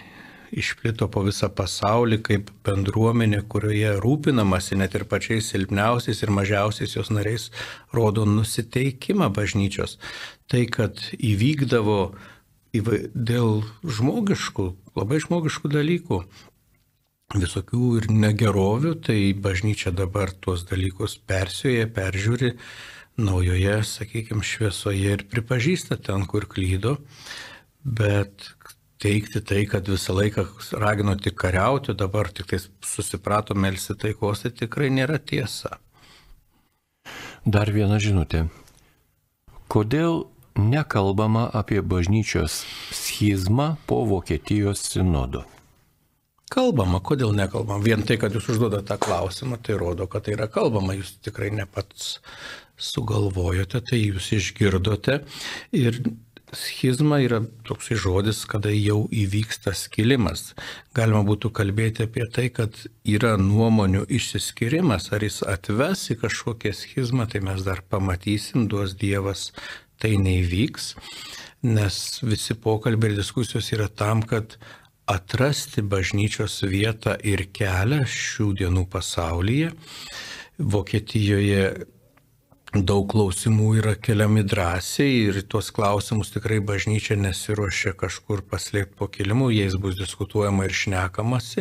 B: išplito po visą pasaulį kaip bendruomenė, kurioje rūpinamasi net ir pačiais silpniausiais ir mažiausiais jos nariais, rodo nusiteikimą bažnyčios. Tai, kad įvykdavo dėl žmogiškų, labai žmogiškų dalykų, visokių ir negerovių, tai bažnyčia dabar tuos dalykus persioja, peržiūri naujoje, sakykime, šviesoje ir pripažįsta ten, kur klydo, bet teikti tai, kad visą laiką ragino tik kariauti, dabar tik tai susiprato melsti taikos, tai tikrai nėra tiesa.
A: Dar viena žinutė. Kodėl nekalbama apie bažnyčios schizmą po Vokietijos sinodo?
B: Kalbama, kodėl nekalbama? Vien tai, kad jūs užduodate tą klausimą, tai rodo, kad tai yra kalbama. Jūs tikrai ne pats sugalvojote, tai jūs išgirdote. Ir schizma yra toks žodis, kada jau įvyksta skilimas. Galima būtų kalbėti apie tai, kad yra nuomonių išsiskirimas, ar jis atves į kažkokią schizmą, tai mes dar pamatysim, duos Dievas, tai neįvyks, nes visi pokalbiai ir diskusijos yra tam, kad atrasti bažnyčios vietą ir kelią šių dienų pasaulyje. Vokietijoje daug klausimų yra keliami drąsiai ir tuos klausimus tikrai bažnyčia nesiruošia kažkur paslėpti po kilimu, jais bus diskutuojama ir šnekamasi.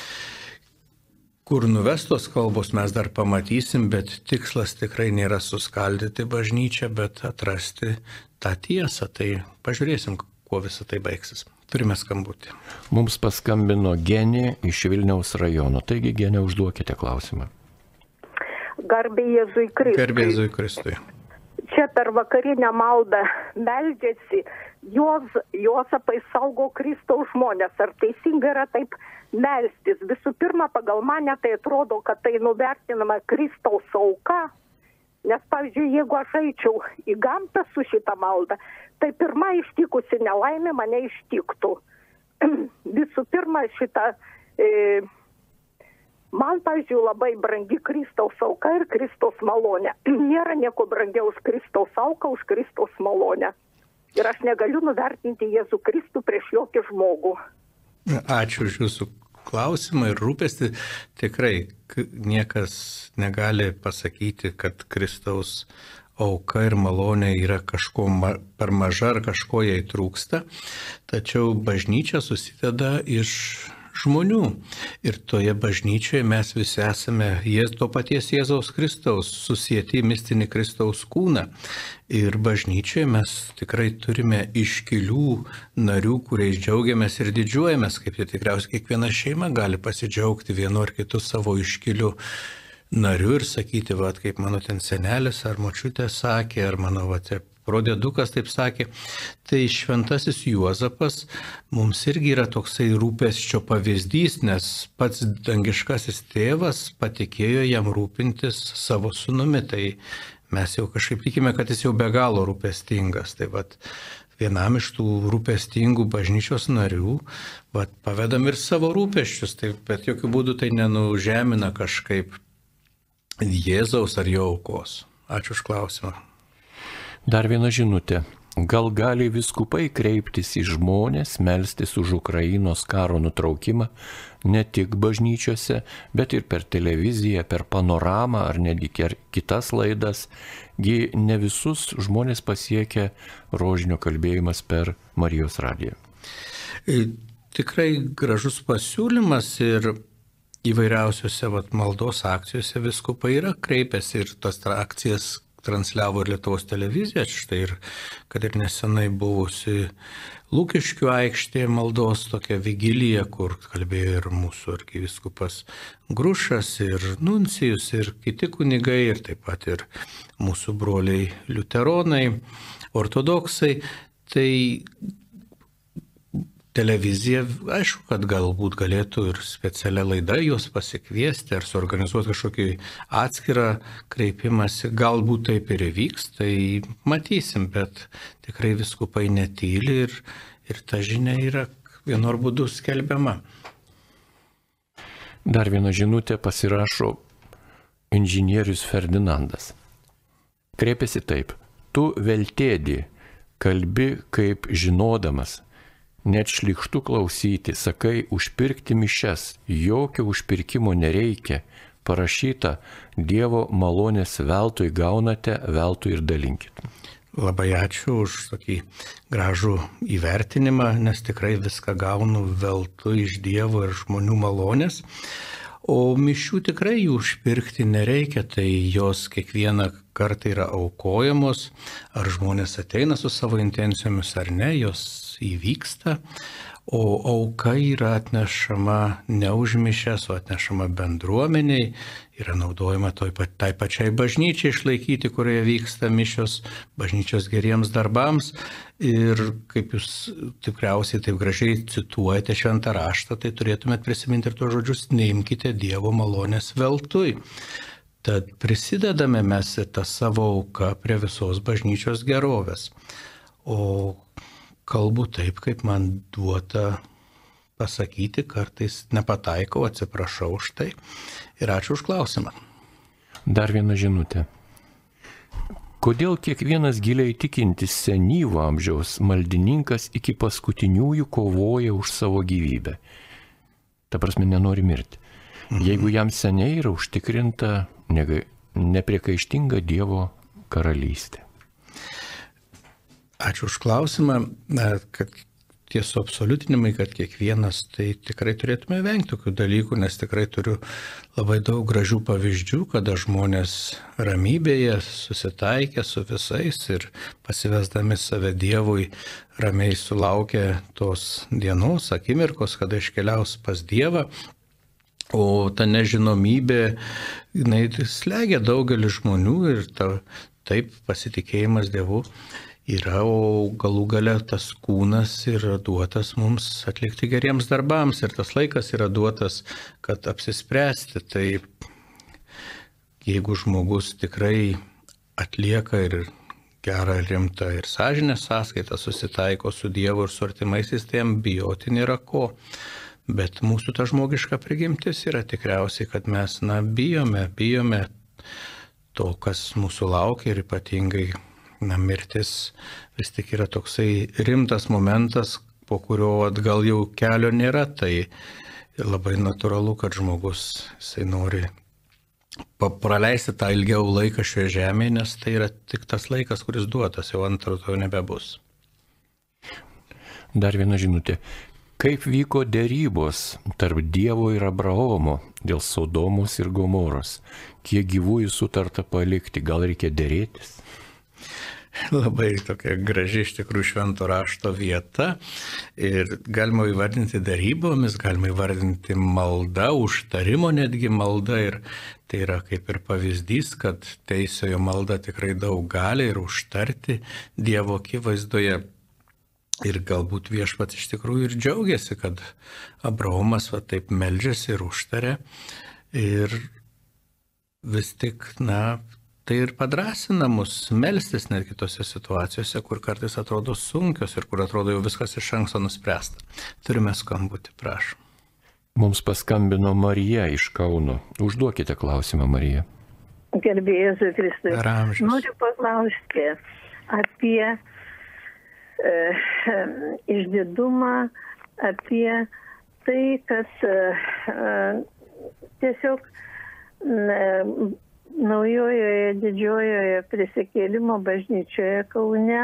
B: Kur nuvestos kalbos mes dar pamatysim, bet tikslas tikrai nėra suskaldyti bažnyčią, bet atrasti tą tiesą. Tai pažiūrėsim, kuo visą tai baigsis. Turime skambutį.
A: Mums paskambino Genė iš Vilniaus rajono. Taigi, Genė, užduokite klausimą.
L: Garbė Jėzui Kristui.
B: Garbė Jėzui Kristui.
L: Čia per vakarinę maldą meldžiasi, Juozapai saugo Kristaus žmonės. Ar teisingai yra taip melstis? Visų pirma, pagal mane tai atrodo, kad tai nuvertinama Kristaus auka. Nes, pavyzdžiui, jeigu aš eičiau į gamtą su šitą maldą, tai pirma ištikusi nelaimė mane ištiktų. Visų pirma, man, pavyzdžiui, labai brangi Kristaus auka ir Kristaus malonė. Nėra nieko brangiau už Kristaus auką, už Kristaus malonę. Ir aš negaliu nuvertinti Jėzų Kristų prieš jokį žmogų.
B: Ačiū už jūsų klausimą ir rūpestį. Tikrai niekas negali pasakyti, kad Kristaus auka ir malonė yra kažko per maža ar kažko jai trūksta. Tačiau bažnyčia susideda iš žmonių. Ir toje bažnyčioje mes visi esame to paties Jėzaus Kristaus, susieti mistinį Kristaus kūną. Ir bažnyčioje mes tikrai turime iškilių narių, kuriais džiaugiamės ir didžiuojamės, kaip ir tikriausiai kiekviena šeima gali pasidžiaugti vienu ar kitu savo iškiliu nariu ir sakyti, va, kaip mano ten senelis ar močiutė sakė, ar mano prodėdukas taip sakė. Tai šventasis Juozapas mums irgi yra toksai rūpesčio pavyzdys, nes pats dangiškasis tėvas patikėjo jam rūpintis savo sūnumi. Tai mes jau kažkaip tikime, kad jis jau be galo rūpestingas. Tai vat, vienam iš tų rūpestingų bažnyčios narių pavedam ir savo rūpesčius, tai, bet jokių būdų tai nenužemina kažkaip Jėzaus ar jo aukos. Ačiū už klausimą.
A: Dar viena žinutė. Gal gali vyskupai kreiptis į žmonės, melstis už Ukrainos karo nutraukimą ne tik bažnyčiose, bet ir per televiziją, per panoramą ar netgi kitas laidas. Gi ne visus žmonės pasiekia rožinio kalbėjimas per Marijos radiją.
B: Tikrai gražus pasiūlymas ir įvairiausiose maldos akcijose vyskupai yra kreipęsi ir tas akcijas transliavo ir Lietuvos televizija, štai ir kad ir nesenai buvusi Lukiškių aikštėje maldos tokia vigilija, kur kalbėjo ir mūsų arkivyskupas Grušas, ir nuncijus, ir kiti kunigai, ir taip pat ir mūsų broliai liuteronai, ortodoksai. Tai televizija, aišku, kad galbūt galėtų ir specialią laidą juos pasikviesti ar suorganizuoti kažkokį atskirą kreipimąsi. Galbūt taip ir įvyks, tai matysim, bet tikrai vyskupai netyli ir ta žinia yra vienu ar būdu skelbiama.
A: Dar viena žinutė pasirašo inžinierius Ferdinandas. Kreipiasi taip. Tu veltėdi, kalbi kaip žinodamas, net šlykštu klausyti, sakai, užpirkti mišias, jokio užpirkimo nereikia, parašyta, Dievo malonės veltui gaunate, veltui ir dalinkit.
B: Labai ačiū už tokį gražų įvertinimą, nes tikrai viską gaunu veltui iš Dievo ir žmonių malonės. O mišių tikrai jų užpirkti nereikia, tai jos kiekvieną kartą yra aukojamos, ar žmonės ateina su savo intencijomis ar ne, jos įvyksta, o auka yra atnešama ne už mišias, o atnešama bendruomeniai, yra naudojama tai pačiai bažnyčiai išlaikyti, kurioje vyksta mišios, bažnyčios geriems darbams. Ir kaip jūs tikriausiai taip gražiai cituojate šventą raštą, tai turėtumėt prisiminti ir tuos žodžius, neimkite Dievo malonės veltui. Tad prisidedame mes į tą savo auką prie visos bažnyčios gerovės. O kalbu taip, kaip man duota pasakyti, kartais nepataikau, atsiprašau už tai. Ir ačiū už klausimą.
A: Dar viena žinutė. Kodėl kiekvienas giliai tikintis senyvo amžiaus maldininkas iki paskutiniųjų kovoja už savo gyvybę? Ta prasme, nenori mirti. Jeigu jam seniai yra užtikrinta nepriekaištinga Dievo karalystė.
B: Ačiū už klausimą, kad tie suabsoliutinimai, kad kiekvienas, tai tikrai turėtume vengti tokių dalykų, nes tikrai turiu labai daug gražių pavyzdžių, kada žmonės ramybėje susitaikė su visais ir pasivesdami save Dievui ramiai sulaukia tos dienos, akimirkos, kada iškeliaus pas Dievą. O ta nežinomybė, jinai slegia daugelį žmonių ir taip pasitikėjimas Dievu yra, o galų gale tas kūnas yra duotas mums atlikti geriems darbams ir tas laikas yra duotas, kad apsispręsti. Tai jeigu žmogus tikrai atlieka ir gerą, rimtą ir sąžinės sąskaitą, susitaiko su Dievu ir su artimaisiais, tai jam bijoti nėra ko. Bet mūsų ta žmogiška prigimtis yra tikriausiai, kad mes bijome to, kas mūsų laukia ir ypatingai mirtis vis tik yra toksai rimtas momentas, po kurio atgal jau kelio nėra, tai labai natūralu, kad žmogus jisai nori praleisti tą ilgiau laiką šioje žemėje, nes tai yra tik tas laikas, kuris duotas, jau antro to nebebus.
A: Dar viena žinutė. Kaip vyko derybos tarp Dievo ir Abraomo dėl Sodomos ir Gomoros? Kiek gyvųjų sutarta palikti? Gal reikia dėrėtis?
B: Labai tokia graži iš tikrųjų švento rašto vieta ir galima įvardinti darybomis, galima įvardinti malda, užtarimo netgi malda ir tai yra kaip ir pavyzdys, kad teisiojo malda tikrai daug gali ir užtarti Dievo akivaizdoje. Ir galbūt Viešpats iš tikrųjų ir džiaugiasi, kad Abraomas taip meldžiasi ir užtarė. Ir vis tik, tai ir padrasina mus melstis net kitose situacijose, kur kartais atrodo sunkios ir kur atrodo jau viskas iš anksto nuspręsta. Turime skambutį, prašom.
A: Mums paskambino Marija iš Kauno. Užduokite klausimą, Marija.
M: Gerbėjai Jėzui Kristui. Noriu paklausti apie išdidumą, apie tai, kad tiesiog naujojoje didžiojoje prisikėlimo bažnyčioje Kaune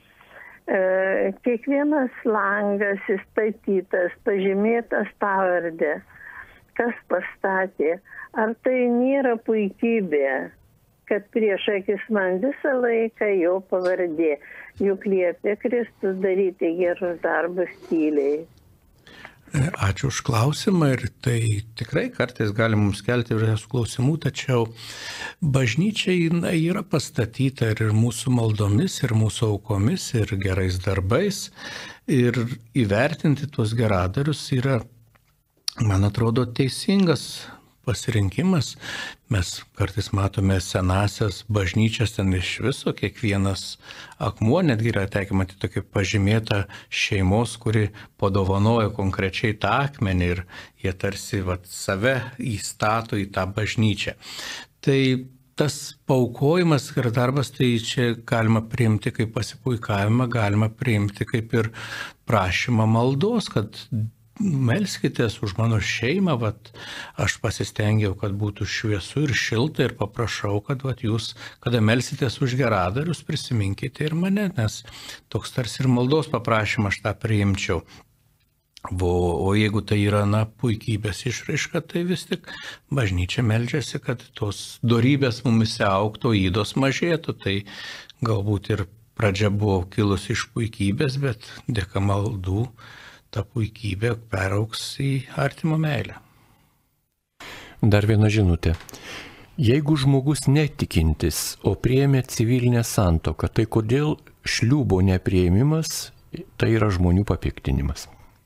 M: kiekvienas langas įstatytas, pažymėtas pavardė, kas pastatė. Ar tai nėra puikybė, kad prieš akis man visą laiką jo pavardė, juk liepė Kristus daryti gerus darbus tyliai.
B: Ačiū už klausimą ir tai tikrai kartais gali mums kelti įvairiausių klausimų, tačiau bažnyčia yra pastatyta ir mūsų maldomis, ir mūsų aukomis, ir gerais darbais. Ir įvertinti tuos geradarius yra, man atrodo, teisingas pasirinkimas. Mes kartais matome senasias bažnyčias, ten iš viso kiekvienas akmuo, netgi yra tekę matyti tokį pažymėtą šeimos, kuri padovanojo konkrečiai tą akmenį ir jie tarsi save įstato į tą bažnyčią. Tai tas paukojimas ir darbas, tai čia galima priimti kaip pasipuikavimą, galima priimti kaip ir prašymą maldos, kad melskitės už mano šeimą, vat, aš pasistengiau, kad būtų šviesu ir šilta ir paprašau, kad vat, jūs, kada melsitės už geradarius, prisiminkite ir mane, nes toks tarsi ir maldos paprašymą aš tą priimčiau. O jeigu tai yra puikybės išraiška, tai vis tik bažnyčia meldžiasi, kad tos dorybės mumise augtų, ydos mažėtų, tai galbūt ir pradžia buvo kilusi iš puikybės, bet dėka maldų ta puikybė peraugs į artimo meilę.
A: Dar viena žinutė. Jeigu žmogus netikintis, o priėmė civilinę santuoką, tai kodėl šliūbo nepriėmimas tai yra žmonių papiktinimas?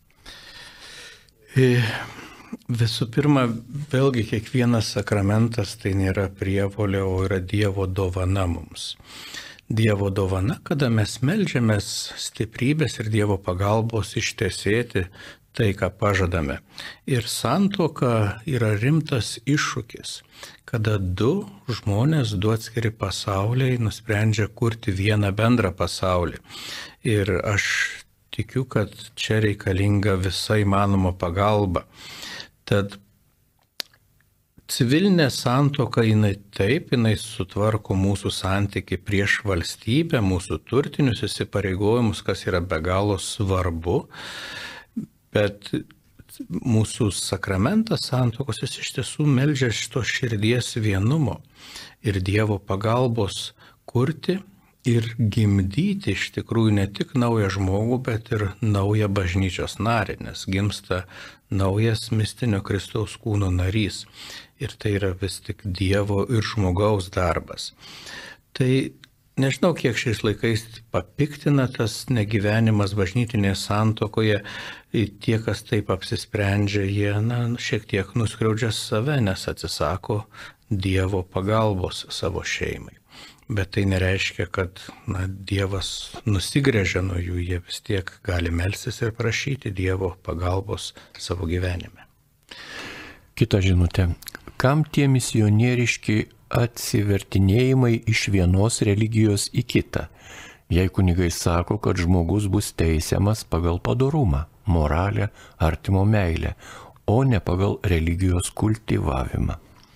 B: Visų pirma, vėlgi kiekvienas sakramentas tai nėra prievolė, o yra Dievo dovana mums. Dievo dovana, kada mes meldžiamės stiprybės ir Dievo pagalbos ištesėti tai, ką pažadame. Ir santuoka yra rimtas iššūkis, kada du žmonės, du atskiri pasauliai nusprendžia kurti vieną bendrą pasaulį. Ir aš tikiu, kad čia reikalinga visa įmanoma pagalba. Tad civilinė santuoka, jinai sutvarko mūsų santykį prieš valstybę, mūsų turtinius įsipareigojimus, kas yra be galo svarbu, bet mūsų sakramentas santuokos jis iš tiesų meldžia šito širdies vienumo ir Dievo pagalbos kurti ir gimdyti iš tikrųjų ne tik naują žmogų, bet ir naują bažnyčios narį, nes gimsta naujas mistinio Kristaus kūno narys. Ir tai yra vis tik Dievo ir žmogaus darbas. Tai nežinau, kiek šiais laikais papiktina tas negyvenimas bažnytinėje santuokoje. Tie, kas taip apsisprendžia, jie šiek tiek nuskriaudžia save, nes atsisako Dievo pagalbos savo šeimai. Bet tai nereiškia, kad Dievas nusigręžia nuo jų, jie vis tiek gali melstis ir prašyti Dievo pagalbos savo gyvenime.
A: Kita žinutė. Kam tie misionieriški atsivertinėjimai iš vienos religijos į kitą, jei kunigai sako, kad žmogus bus teisiamas pagal padorumą, moralę, artimo meilę, o ne pagal religijos kultivavimą?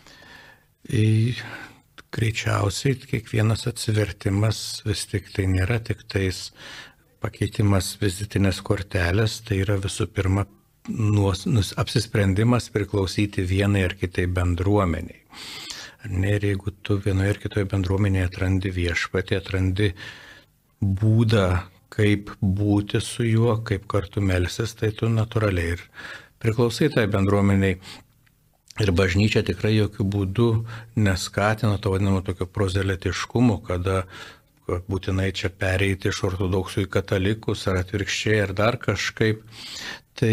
B: Greičiausiai kiekvienas atsivertimas vis tik tai nėra tik tais pakeitimas vizitinės kortelės, tai yra visų pirma apsisprendimas priklausyti vienai ar kitai bendruomeniai. Ir jeigu tu vienoje ar kitoje bendruomenėje atrandi viešpatį, atrandi būdą, kaip būti su juo, kaip kartu melsis, tai tu natūraliai ir priklausai tai bendruomeniai. Ir bažnyčia tikrai jokių būdų neskatina to vadinamo tokio prozeletiškumo, kada būtinai čia pereiti iš ortodoksų į katalikus ar atvirkščiai ar dar kažkaip. Tai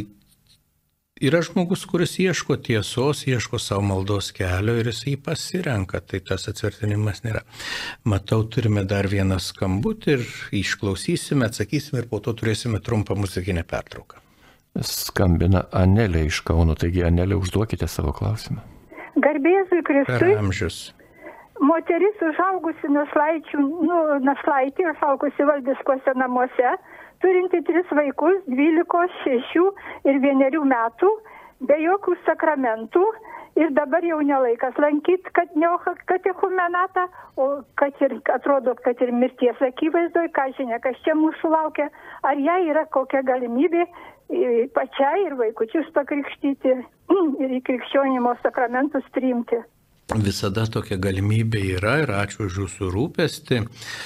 B: yra žmogus, kuris ieško tiesos, ieško savo maldos kelio ir jis jį pasirenka, tai tas atsivertinimas nėra. Matau, turime dar vieną skambutį ir išklausysime, atsakysime ir po to turėsime trumpą muzikinę pertrauką.
A: Skambina Anelė iš Kauno, taigi Anelė, užduokite savo klausimą.
L: Garbėzui Kristui.
B: Per amžius.
L: Moteris užaugusi našlaitė, užaugusi valdiškuose namuose, turinti 3 vaikus, 12, 6 ir 1 metų, be jokių sakramentų. Ir dabar jau nelaikas lankyti katechumenatą, o atrodo, kad ir mirties akivaizdoj, ką žinia, kas čia mūsų laukia, ar jai yra kokia galimybė pačiai ir vaikučius pakrikštyti ir į krikščionimo sakramentus priimti.
B: Visada tokia galimybė yra ir ačiū už jūsų rūpestį.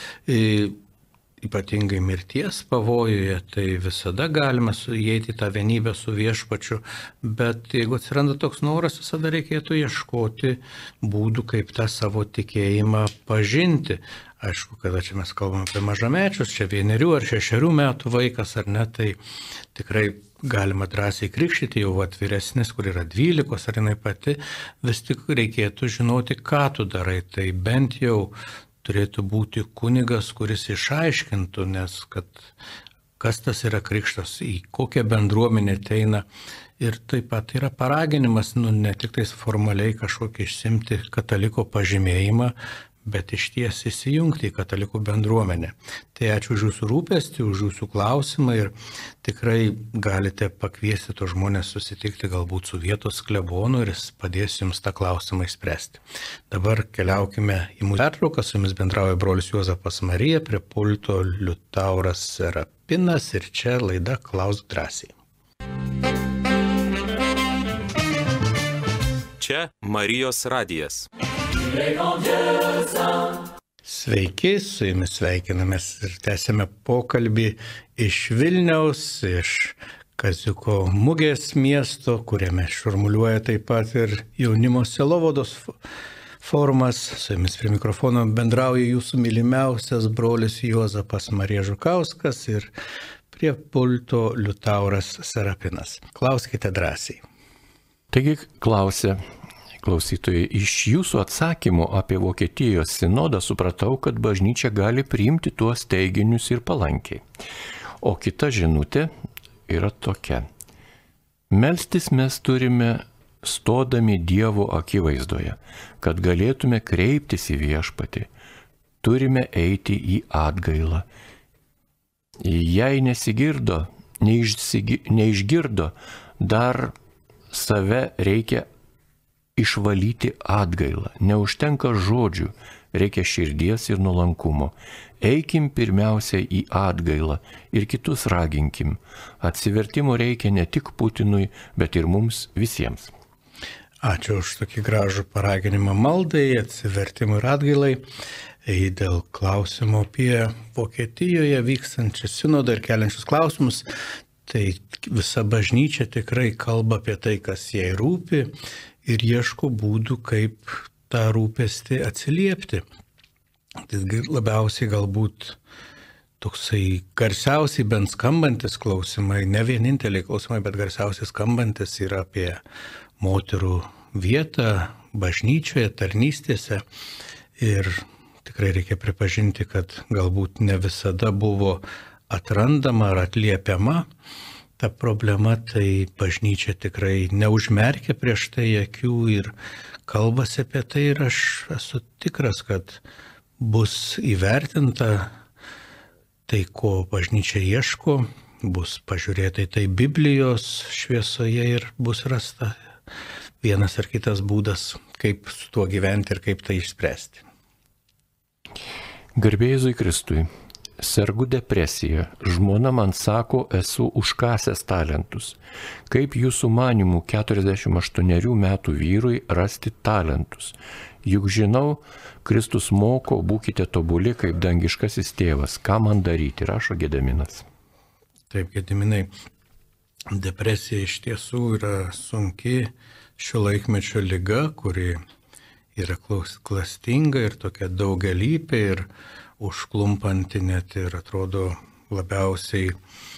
B: Ypatingai mirties pavojuje, tai visada galima įeiti į tą vienybę su viešpačiu, bet jeigu atsiranda toks noras, visada reikėtų ieškoti būdų, kaip tą savo tikėjimą pažinti. Aišku, kada čia mes kalbame apie mažamečius, čia 1 ar 6 metų vaikas ar ne, tai tikrai galima drąsiai krikštyti, jau vyresnis, kur yra 12 ar jinai pati, vis tik reikėtų žinoti, ką tu darai, tai bent jau turėtų būti kunigas, kuris išaiškintų, nes kas tas yra krikštas, į kokią bendruomenę ateina Ir taip pat yra paraginimas, ne tik tais formaliai kažkokį išsimti kataliko pažymėjimą, bet iš ties įsijungti į katalikų bendruomenę. Tai ačiū už jūsų rūpestį, už jūsų klausimą ir tikrai galite pakviesti tos žmonės susitikti galbūt su vietos klebonu ir jis padės jums tą klausimą išspręsti. Dabar keliaukime į mūsų pertrauką, su jumis bendrauja brolis Juozapas Marija, prie pulto Liutauras Serapinas ir čia laida Klausk drąsiai.
N: Čia Marijos radijas.
B: Sveiki, su jumis sveikinamės ir tęsime pokalbį iš Vilniaus, iš Kaziuko mugės miesto, kuriame šurmuliuoja taip pat ir jaunimo sielovados forumas. Su jumis prie mikrofono bendrauja jūsų mylimiausias brolis Juozapas Marija Žukauskas ir prie pulto Liutauras Serapinas. Klauskite drąsiai.
A: Taigi klausia klausytojai, iš jūsų atsakymų apie Vokietijos sinodą supratau, kad bažnyčia gali priimti tuos teiginius ir palankiai. O kita žinutė yra tokia. Melstis mes turime stodami Dievo akivaizdoje, kad galėtume kreiptis į Viešpatį. Turime eiti į atgailą. Jei neišgirdo, dar save reikia išvalyti atgailą. Neužtenka žodžių, reikia širdies ir nuolankumo. Eikim pirmiausia į atgailą ir kitus raginkim. Atsivertimo reikia ne tik Putinui, bet ir mums visiems.
B: Ačiū už tokį gražų paraginimą maldai, atsivertimui ir atgailai. Dėl klausimo apie Vokietijoje vykstančią sinodą ir keliančius klausimus, tai visa bažnyčia tikrai kalba apie tai, kas jai rūpi ir ieško būdų, kaip tą rūpestį atsiliepti. Tai labiausiai galbūt toksai garsiausiai bent skambantis klausimai, ne vieninteliai klausimai, bet garsiausiai skambantis yra apie moterų vietą bažnyčioje, tarnystėse. Ir tikrai reikia pripažinti, kad galbūt ne visada buvo atrandama ar atliepiama ta problema, tai bažnyčia tikrai neužmerkia prieš tai akių ir kalbasi apie tai ir aš esu tikras, kad bus įvertinta tai, ko bažnyčia ieško, bus pažiūrėta į tai Biblijos šviesoje ir bus rasta vienas ar kitas būdas, kaip su tuo gyventi ir kaip tai išspręsti.
A: Garbė Jėzui Kristui. Sergu depresija. Žmona man sako, esu užkasęs talentus. Kaip jūsų manimų 48 metų vyrui rasti talentus? Juk žinau, Kristus moko, būkite tobuli kaip dangiškasis tėvas. Ką man daryti? Rašo Gediminas.
B: Taip, Gediminai, depresija iš tiesų yra sunki šio laikmečio liga, kuri yra klastinga ir tokia daugialypė ir užklumpanti net ir atrodo labiausiai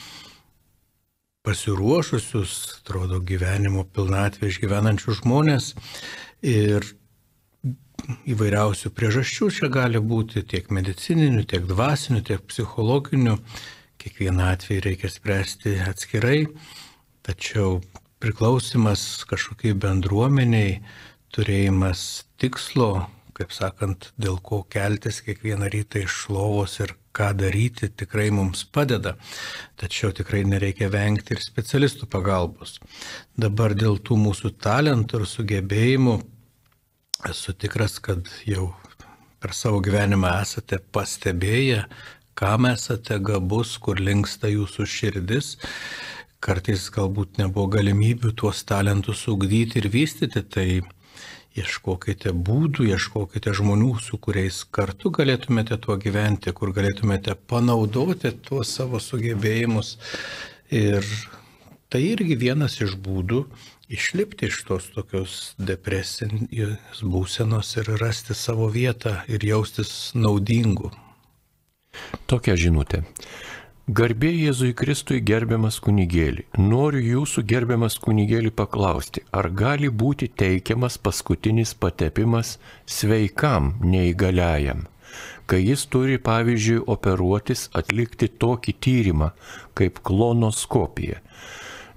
B: pasiruošusius, atrodo gyvenimo pilnatvę išgyvenančių žmonės ir įvairiausių priežasčių čia gali būti tiek medicininių, tiek dvasinių, tiek psichologinių. Kiekvieną atvejį reikia spręsti atskirai, tačiau priklausimas kažkokiai bendruomeniai, turėjimas tikslo, kaip sakant, dėl ko keltis kiekvieną rytą iš lovos ir ką daryti, tikrai mums padeda. Tačiau tikrai nereikia vengti ir specialistų pagalbos. Dabar dėl tų mūsų talentų ir sugebėjimų esu tikras, kad jau per savo gyvenimą esate pastebėję, kam esate gabus, kur linksta jūsų širdis. Kartais galbūt nebuvo galimybių tuos talentus ugdyti ir vystyti, tai ieškokite būdų, ieškokite žmonių, su kuriais kartu galėtumėte tuo gyventi, kur galėtumėte panaudoti tuos savo sugebėjimus. Ir tai irgi vienas iš būdų išlipti iš tos tokios depresinės būsenos ir rasti savo vietą ir jaustis naudingu.
A: Tokia žinutė. Garbė Jėzui Kristui, gerbiamas kunigėli. Noriu jūsų, gerbiamas kunigėli, paklausti, ar gali būti teikiamas paskutinis patepimas sveikam neįgaliajam, kai jis turi, pavyzdžiui, operuotis, atlikti tokį tyrimą kaip kolonoskopija.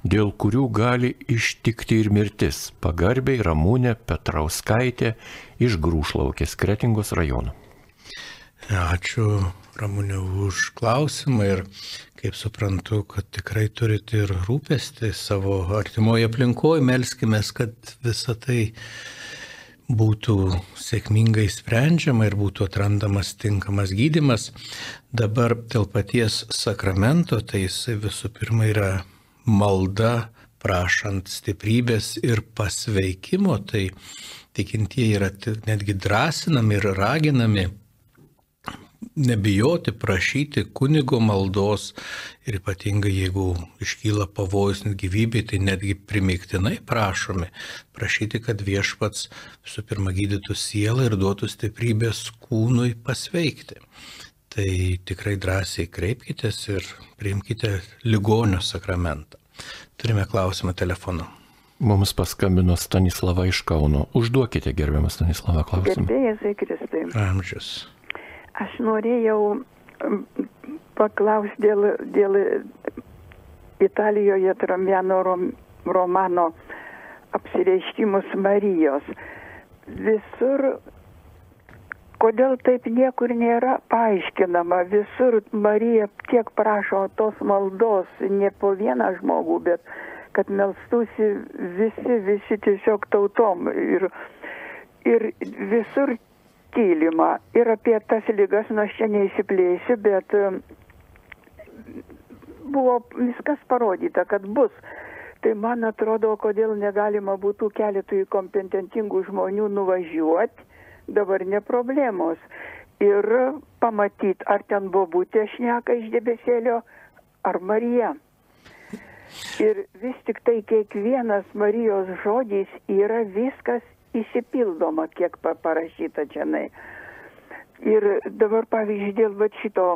A: dėl kurių gali ištikti ir mirtis. Pagarbiai Ramunė Petrauskaitė iš Grūšlaukės, Kretingos rajono.
B: Ačiū, Ramunė, už klausimą ir kaip suprantu, kad tikrai turite ir rūpestį savo artimoje aplinkoje. Melskimės, kad visa tai būtų sėkmingai sprendžiama ir būtų atrandamas tinkamas gydymas. Dabar dėl paties sakramento, tai jis visų pirma yra malda, prašant stiprybės ir pasveikimo, tai tikintieji yra netgi drąsinami ir raginami nebijoti prašyti kunigo maldos ir ypatingai jeigu iškyla pavojus gyvybei, tai netgi primygtinai prašomi prašyti, kad viešpats visų pirma gydytų sielą ir duotų stiprybės kūnui pasveikti. Tai tikrai drąsiai kreipkitės ir priimkite ligonio sakramentą. Turime klausimą telefonu.
A: Mums paskambino Stanislava iš Kauno. Užduokite, gerbiamas Stanislava, klausimą.
O: Gerbėjai Kristai.
B: Amžius.
O: Aš norėjau paklausti dėl Italijoje Tramiano romano apsireiškimus Marijos. Visur, kodėl taip niekur nėra paaiškinama, visur Marija tiek prašo tos maldos, ne po vieną žmogų, bet kad melstųsi visi tiesiog tautom ir visur tylima. Ir apie tas ligas, nu aš čia neįsiplėsiu, bet buvo viskas parodyta, kad bus. Tai man atrodo, kodėl negalima būtų keletui kompetentingų žmonių nuvažiuoti, dabar ne problemos. Ir pamatyti, ar ten bobutė šneka iš debesėlio, ar Marija. Ir vis tik tai kiekvienas Marijos žodis yra viskas įsipildoma, kiek parašyta čianai. Ir dabar, pavyzdžiui, dėl šito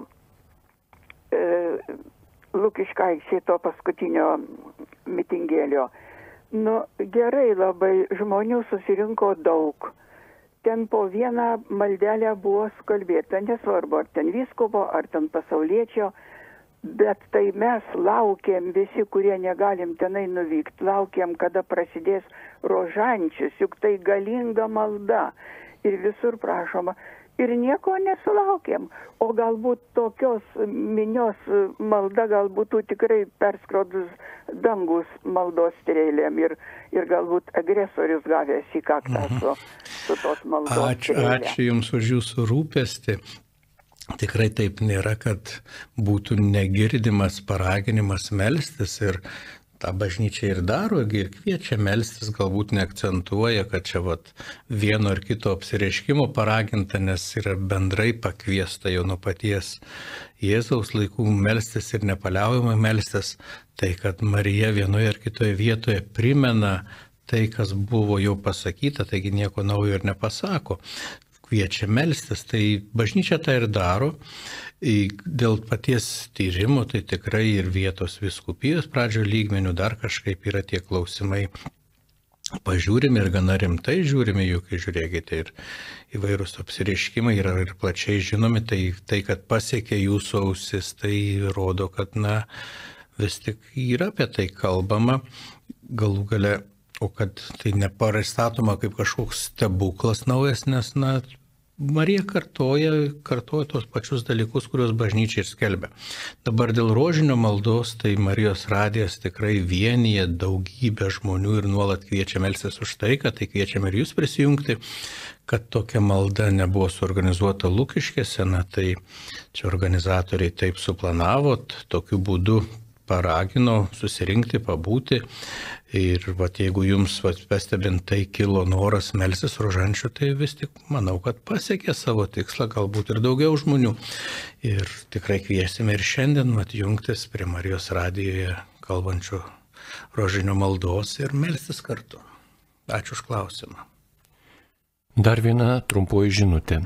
O: Lukiškių to paskutinio mitingėlio. Nu, gerai labai, žmonių susirinko daug. Ten po vieną maldelę buvo skalbėta, nesvarbu, ar ten vyskupo, ar ten pasauliečio, bet tai mes laukiam visi, kurie negalim tenai nuvykti, laukiam, kada prasidės rožančius, juk tai galinga malda ir visur prašoma. Ir nieko nesulaukėm. O galbūt tokios minios malda galbūt tikrai perskrodus dangus maldos strėlėm ir galbūt agresorius gavęs į kaktą su tos maldos strėlėm.
B: Ačiū Jums už Jūsų rūpestį. Tikrai taip nėra, kad būtų negirdimas paraginimas melstis ir tą bažnyčia ir daro, ir kviečia melstis, galbūt neakcentuoja, kad čia vieno ar kito apsireiškimo paraginta, nes yra bendrai pakviesta jau nuo paties Jėzaus laikų melstis ir nepaliaujamai melstis, tai kad Marija vienoje ar kitoje vietoje primena tai, kas buvo jau pasakyta, taigi nieko naujo ir nepasako. Kviečia melstis, tai bažnyčia tą ir daro. Dėl paties tyrimo, tai tikrai ir vietos vyskupijos pradžio lygmenių dar kažkaip yra tie klausimai pažiūrimi ir gana rimtai žiūrimi, juk žiūrėkite ir įvairūs apsireiškimai yra ir plačiai žinomi, tai kad pasiekė jūsų ausis, tai rodo, kad vis tik yra apie tai kalbama, galų gale, o kad tai neparistatoma kaip kažkoks stebuklas naujas, nes Marija kartoja tos pačius dalykus, kuriuos bažnyčia ir skelbia. Dabar dėl rožinio maldos, tai Marijos radijas tikrai vienyje daugybę žmonių ir nuolat kviečia melstis už tai, kad tai kviečiame ir jūs prisijungti, kad tokia malda nebuvo suorganizuota Lukiškėse, tai čia organizatoriai taip suplanavot, tokiu būdu paragino susirinkti, pabūti ir jeigu jums pastebint tai kilo noras melstis rožančių, tai vis tik manau, kad pasiekė savo tikslą, galbūt ir daugiau žmonių. Ir tikrai kviesime ir šiandien jungtis prie Marijos radijoje kalbančių rožinio maldos ir melstis kartu. Ačiū už klausimą.
A: Dar viena trumpoji žinutė.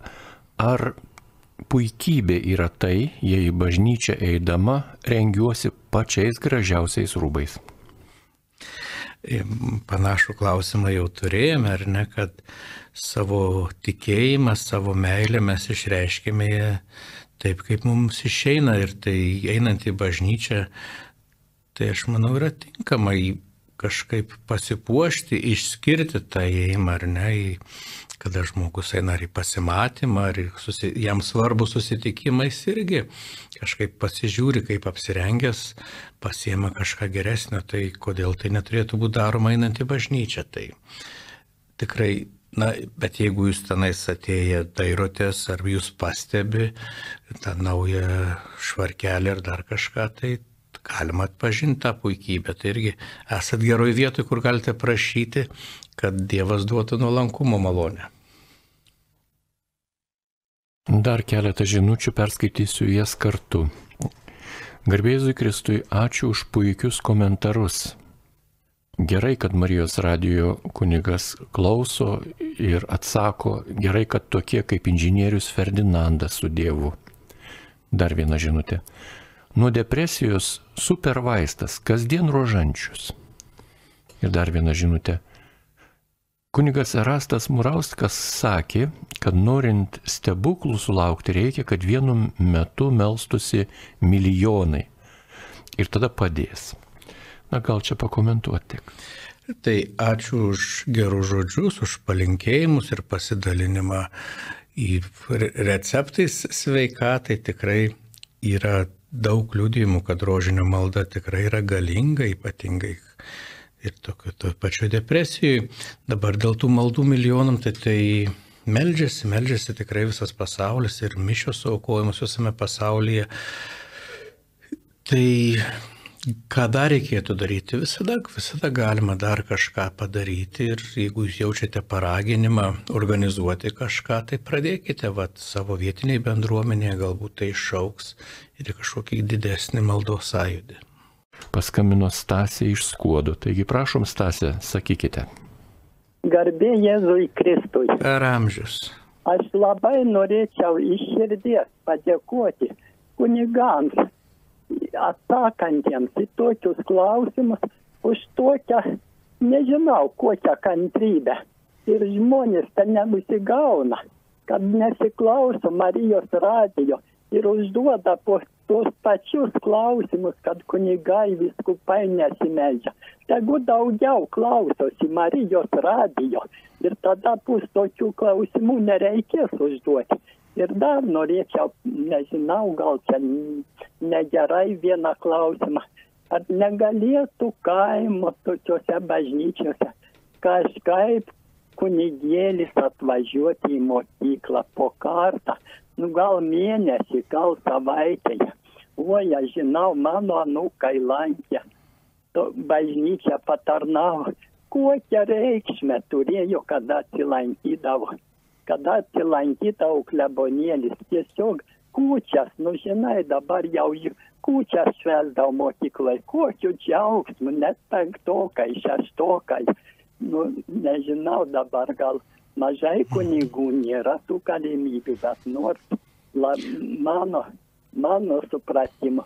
A: Ar puikybė yra tai, jei bažnyčia eidama rengiuosi pačiais gražiausiais rūbais?
B: Panašų klausimą jau turėjome, ar ne, kad savo tikėjimą, savo meilę mes išreiškime taip, kaip mums išeina, ir tai einant į bažnyčią, tai aš manau yra tinkamai kažkaip pasipuošti, išskirti tą įėjimą ar ne, kada žmogus eina ar į pasimatymą, ar jam svarbu susitikimais irgi kažkaip pasižiūri, kaip apsirengęs, pasiema kažką geresnio, tai kodėl tai neturėtų būti daroma einant į bažnyčią. Tai tikrai, bet jeigu jūs tenais atėję dairotės, ar jūs pastebi tą naują švarkelį ar dar kažką, tai galima atpažinti tą puikybę. Tai irgi esat geroj vietoj, kur galite prašyti, kad Dievas duotų nuolankumo malonę.
A: Dar keletą žinučių, perskaitysiu jas kartu. Garbėzui Kristui, ačiū už puikius komentarus. Gerai, kad Marijos radijo kunigas klauso ir atsako. Gerai, kad tokie kaip inžinierius Ferdinandas su Dievu. Dar viena žinutė. Nuo depresijos super vaistas, kasdien rožančius. Ir dar viena žinutė. Kunigas Erastas Murauskas sakė, kad norint stebuklų sulaukti reikia, kad vienu metu melstusi milijonai. Ir tada padės. Gal čia pakomentuoti.
B: Tai ačiū už gerus žodžius, už palinkėjimus ir pasidalinimą į receptais sveikatai. Tikrai yra daug liudijimų, kad rožinio malda tikrai yra galinga, ypatingai ir tokio pačio depresijai. Dabar dėl tų maldų milijonam, tai meldžiasi tikrai visas pasaulis ir mišios aukojamos visame pasaulyje. Tai ką dar reikėtų daryti? Visada galima dar kažką padaryti ir jeigu jūs jaučiate paraginimą organizuoti kažką, tai pradėkite savo vietiniai bendruomenėje, galbūt tai išaugs ir kažkokį didesnį maldos sąjūdį.
A: Paskambino Stasė iš Skuodo, taigi prašom Stasė, sakykite.
P: Garbė Jėzui Kristui.
B: Per amžius.
P: Aš labai norėčiau iš širdies padėkoti kunigams, atsakantiems į tokius klausimus, už tokią, nežinau, kokią kantrybę. Ir žmonės ten nenusigauna, kad nesiklauso Marijos radijo ir užduoda po tos pačius klausimus, kad kunigai vyskupai nesimeldžia. Tegu daugiau klausosi Marijos radijo ir tada bus tokių klausimų nereikės užduoti. Ir dar norėčiau, nežinau, gal čia negerai vieną klausimą. Ar negalėtų kaimo tokiuose bažnyčiose kažkaip kunigėlis atvažiuoti į mokyklą po kartą, gal mėnesį, gal savaitėje. Oi, aš žinau, mano anūkai lankė, bažnyčia patarnavo. Kokią reikšmę turėjo, kada atsilankydavo? Kada atsilankydavo klebonėlis, tiesiog kūčias, žinai, dabar jau kūčias švęsdavo mokyklai, kokiu džiaugsmu, net penktokai, šeštokai, nežinau, dabar gal mažai kunigų nėra tų galimybių, bet nors mano supratimu.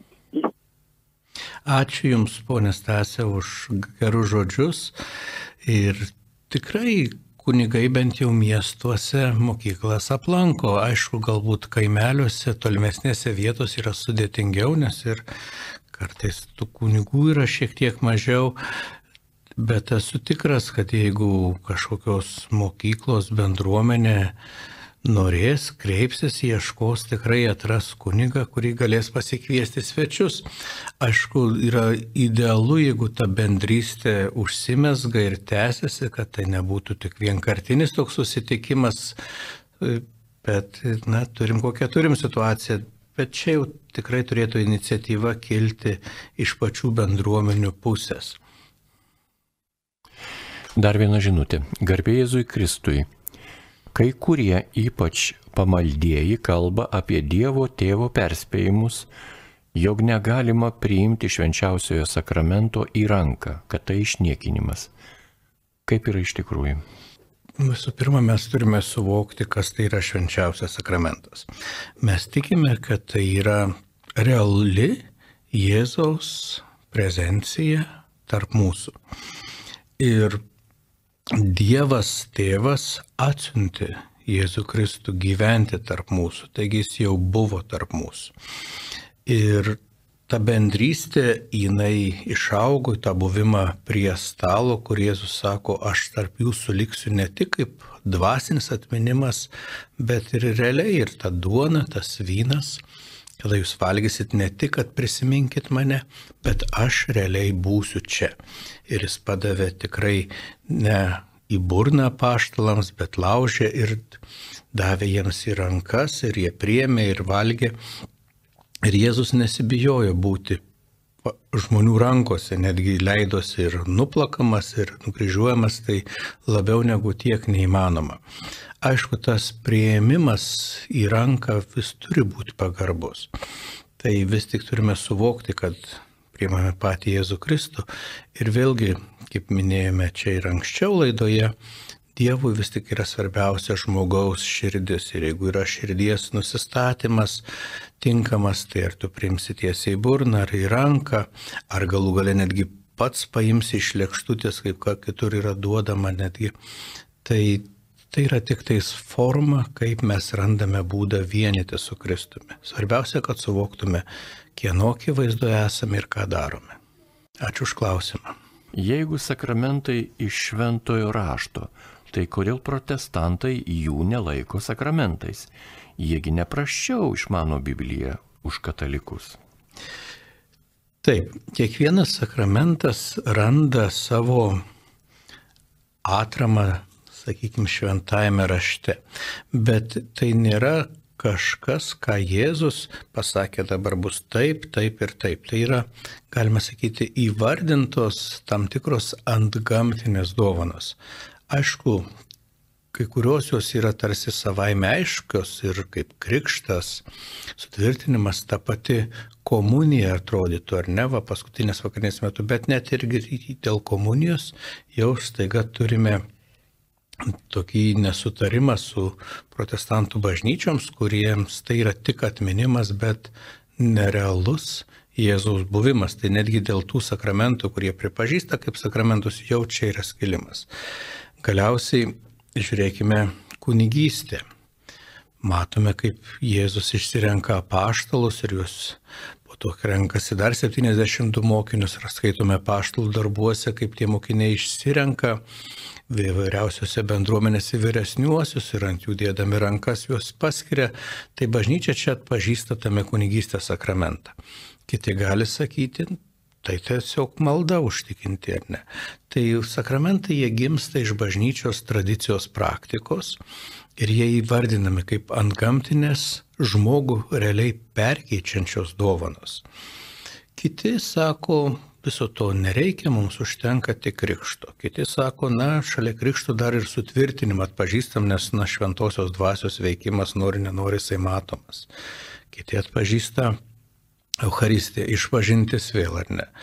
B: Ačiū Jums, ponė Stasė, už gerus žodžius ir tikrai kunigai bent jau miestuose mokyklas aplanko. Aišku, galbūt kaimeliuose, tolimesnėse vietose yra sudėtingiau, nes ir kartais tų kunigų yra šiek tiek mažiau, bet esu tikras, kad jeigu kažkokios mokyklos bendruomenė norės, kreipsis, ieškos, tikrai atras kunigą, kurį galės pasikviesti svečius. Aišku, yra idealu, jeigu ta bendrystė užsimezga ir tęsiasi, kad tai nebūtų tik vienkartinis toks susitikimas, bet, turim situaciją, bet čia jau tikrai turėtų iniciatyva kilti iš pačių bendruomenių pusės.
A: Dar viena žinutė. Garbė Jėzui Kristui. Kai kurie, ypač pamaldieji, kalba apie Dievo Tėvo perspėjimus, jog negalima priimti švenčiausiojo sakramento į ranką, kad tai išniekinimas. Kaip yra iš tikrųjų?
B: Visų pirma, mes turime suvokti, kas tai yra švenčiausias sakramentas. Mes tikime, kad tai yra reali Jėzaus prezencija tarp mūsų. Ir Dievas Tėvas atsiuntė Jėzų Kristų gyventi tarp mūsų, taigi jis jau buvo tarp mūsų. Ir ta bendrystė, jinai išaugo į tą buvimą prie stalo, kur Jėzus sako, aš tarp jūsų liksiu ne tik kaip dvasinis atminimas, bet ir realiai ir ta duona, tas vynas, kada jūs valgysit ne tik, kad prisiminkit mane, bet aš realiai būsiu čia. Ir jis padavė tikrai ne į burną apaštalams, bet laužė ir davė jiems į rankas ir jie priėmė ir valgė. Ir Jėzus nesibijojo būti žmonių rankose, netgi leidosi ir nuplakamas, ir nukryžiuojamas, tai labiau negu tiek neįmanoma. Aišku, tas priėmimas į ranką vis turi būti pagarbus. Tai vis tik turime suvokti, kad priimame patį Jėzų Kristų. Ir vėlgi, kaip minėjome čia ir anksčiau laidoje, Dievui vis tik yra svarbiausia žmogaus širdis. Ir jeigu yra širdies nusistatymas tinkamas, tai ar tu priimsi tiesiai į burną, ar į ranką, ar galų gale netgi pats paimsi iš lėkštutės, kaip kitur yra duodama netgi. Tai yra tik tais forma, kaip mes randame būdą vienyti su Kristumi. Svarbiausia, kad suvoktume, kieno akivaizdoje esame ir ką darome. Ačiū už klausimą.
A: Jeigu sakramentai iš šventojo rašto, tai kodėl protestantai jų nelaiko sakramentais? Jiegi neprasčiau išmano Bibliją už katalikus.
B: Taip, kiekvienas sakramentas randa savo atramą, sakykime, šventajame rašte. Bet tai nėra kažkas, ką Jėzus pasakė, dabar bus taip, taip ir taip. Tai yra, galima sakyti, įvardintos tam tikros antgamtinės dovanos. Aišku, kai kurios jos yra tarsi savaime aiškios ir kaip krikštas, sutvirtinimas, ta pati komunija atrodytų, ar ne, paskutinės vakarinės metu, bet net irgi dėl komunijos jau staiga turime tokį nesutarimą su protestantų bažnyčioms, kuriems tai yra tik atminimas, bet nerealus Jėzaus buvimas. Tai netgi dėl tų sakramentų, kurie pripažįsta kaip sakramentus, jau čia yra skilimas. Galiausiai žiūrėkime kunigystę. Matome, kaip Jėzus išsirenka apaštalus ir juos po to renkasi dar 72 mokinius. Ir skaitome apaštalų darbuose, kaip tie mokiniai išsirenka vyriausiose bendruomenėse vyresniuosius ir ant jų dėdami rankas juos paskiria. Tai bažnyčia čia atpažįsta tame kunigystės sakramentą. Kiti gali sakyti, tai tiesiog malda užtikinti, ar ne. Tai sakramentai jie gimsta iš bažnyčios tradicijos praktikos ir jie įvardinami kaip antgamtinės žmogų realiai perkeičiančios dovanos. Kiti sako, viso to nereikia, mums užtenka tik krikšto. Kiti sako, šalia krikšto dar ir sutvirtinimą atpažįstam, nes šventosios dvasios veikimas nori nenori jisai matomas. Kiti atpažįsta Eucharistiją, išpažintis vėl, ar ne.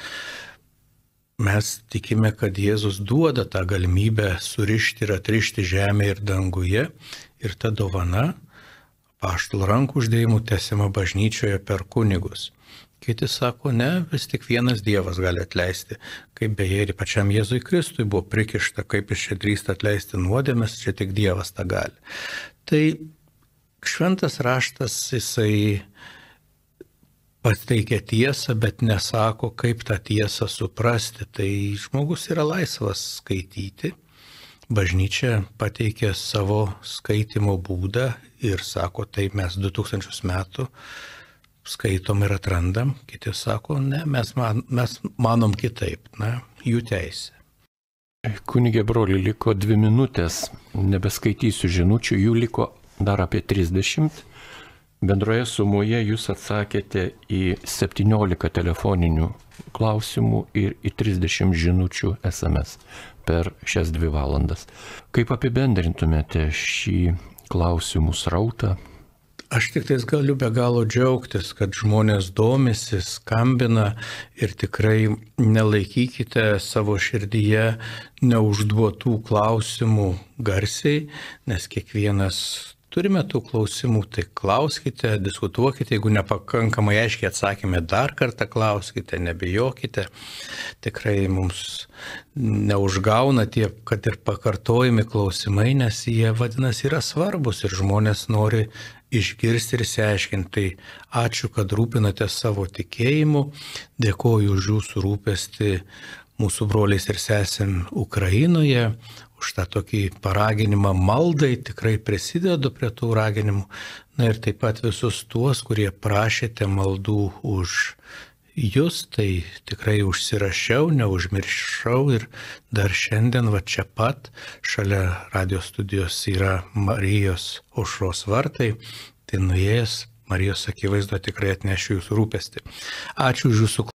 B: Mes tikime, kad Jėzus duoda tą galimybę surišti ir atrišti žemę ir danguje ir ta dovana apaštalų rankų uždėjimų tęsiama bažnyčioje per kunigus. Kiti sako, ne, vis tik vienas Dievas gali atleisti, kaip beje ir pačiam Jėzui Kristui buvo prikišta, kaip jis čia drįsta atleisti nuodėmes, čia tik Dievas tą gali. Tai šventas raštas, jisai pateikia tiesą, bet nesako, kaip tą tiesą suprasti. Tai žmogus yra laisvas skaityti. Bažnyčia pateikia savo skaitimo būdą ir sako, taip mes 2000 metų skaitom ir atrandam. Kiti sako, ne, mes manom kitaip, jų teisė.
A: Kunige broli, liko 2 minutės, nebeskaitysiu žinučių, jų liko dar apie 30. Bendroje sumoje jūs atsakėte į 17 telefoninių klausimų ir į 30 žinučių SMS per šias 2 valandas. Kaip apibendrintumėte šį klausimų srautą?
B: Aš tik tais galiu be galo džiaugtis, kad žmonės domisi, skambina ir tikrai nelaikykite savo širdyje neužduotų klausimų garsiai, nes kiekvienas turime tų klausimų, tai klauskite, diskutuokite, jeigu nepakankamai aiškiai atsakėme, dar kartą klauskite, nebijokite. Tikrai mums neužgauna tie, kad ir pakartojami klausimai, nes jie vadinasi yra svarbus ir žmonės nori išgirsti ir išsiaiškinti. Tai ačiū, kad rūpinate savo tikėjimu, dėkoju už jūsų rūpestį mūsų broliais ir sesėm Ukrainoje, už tą tokį paraginimą maldai, tikrai prisidedu prie tų raginimų. Na ir taip pat visus tuos, kurie prašėte maldų už jūs, tai tikrai užsirašiau, neužmiršau ir dar šiandien va čia pat šalia radio studijos yra Marijos aušros vartai, tai nuėjęs Marijos akivaizdo tikrai atnešiu jūsų rūpestį. Ačiū už jūsų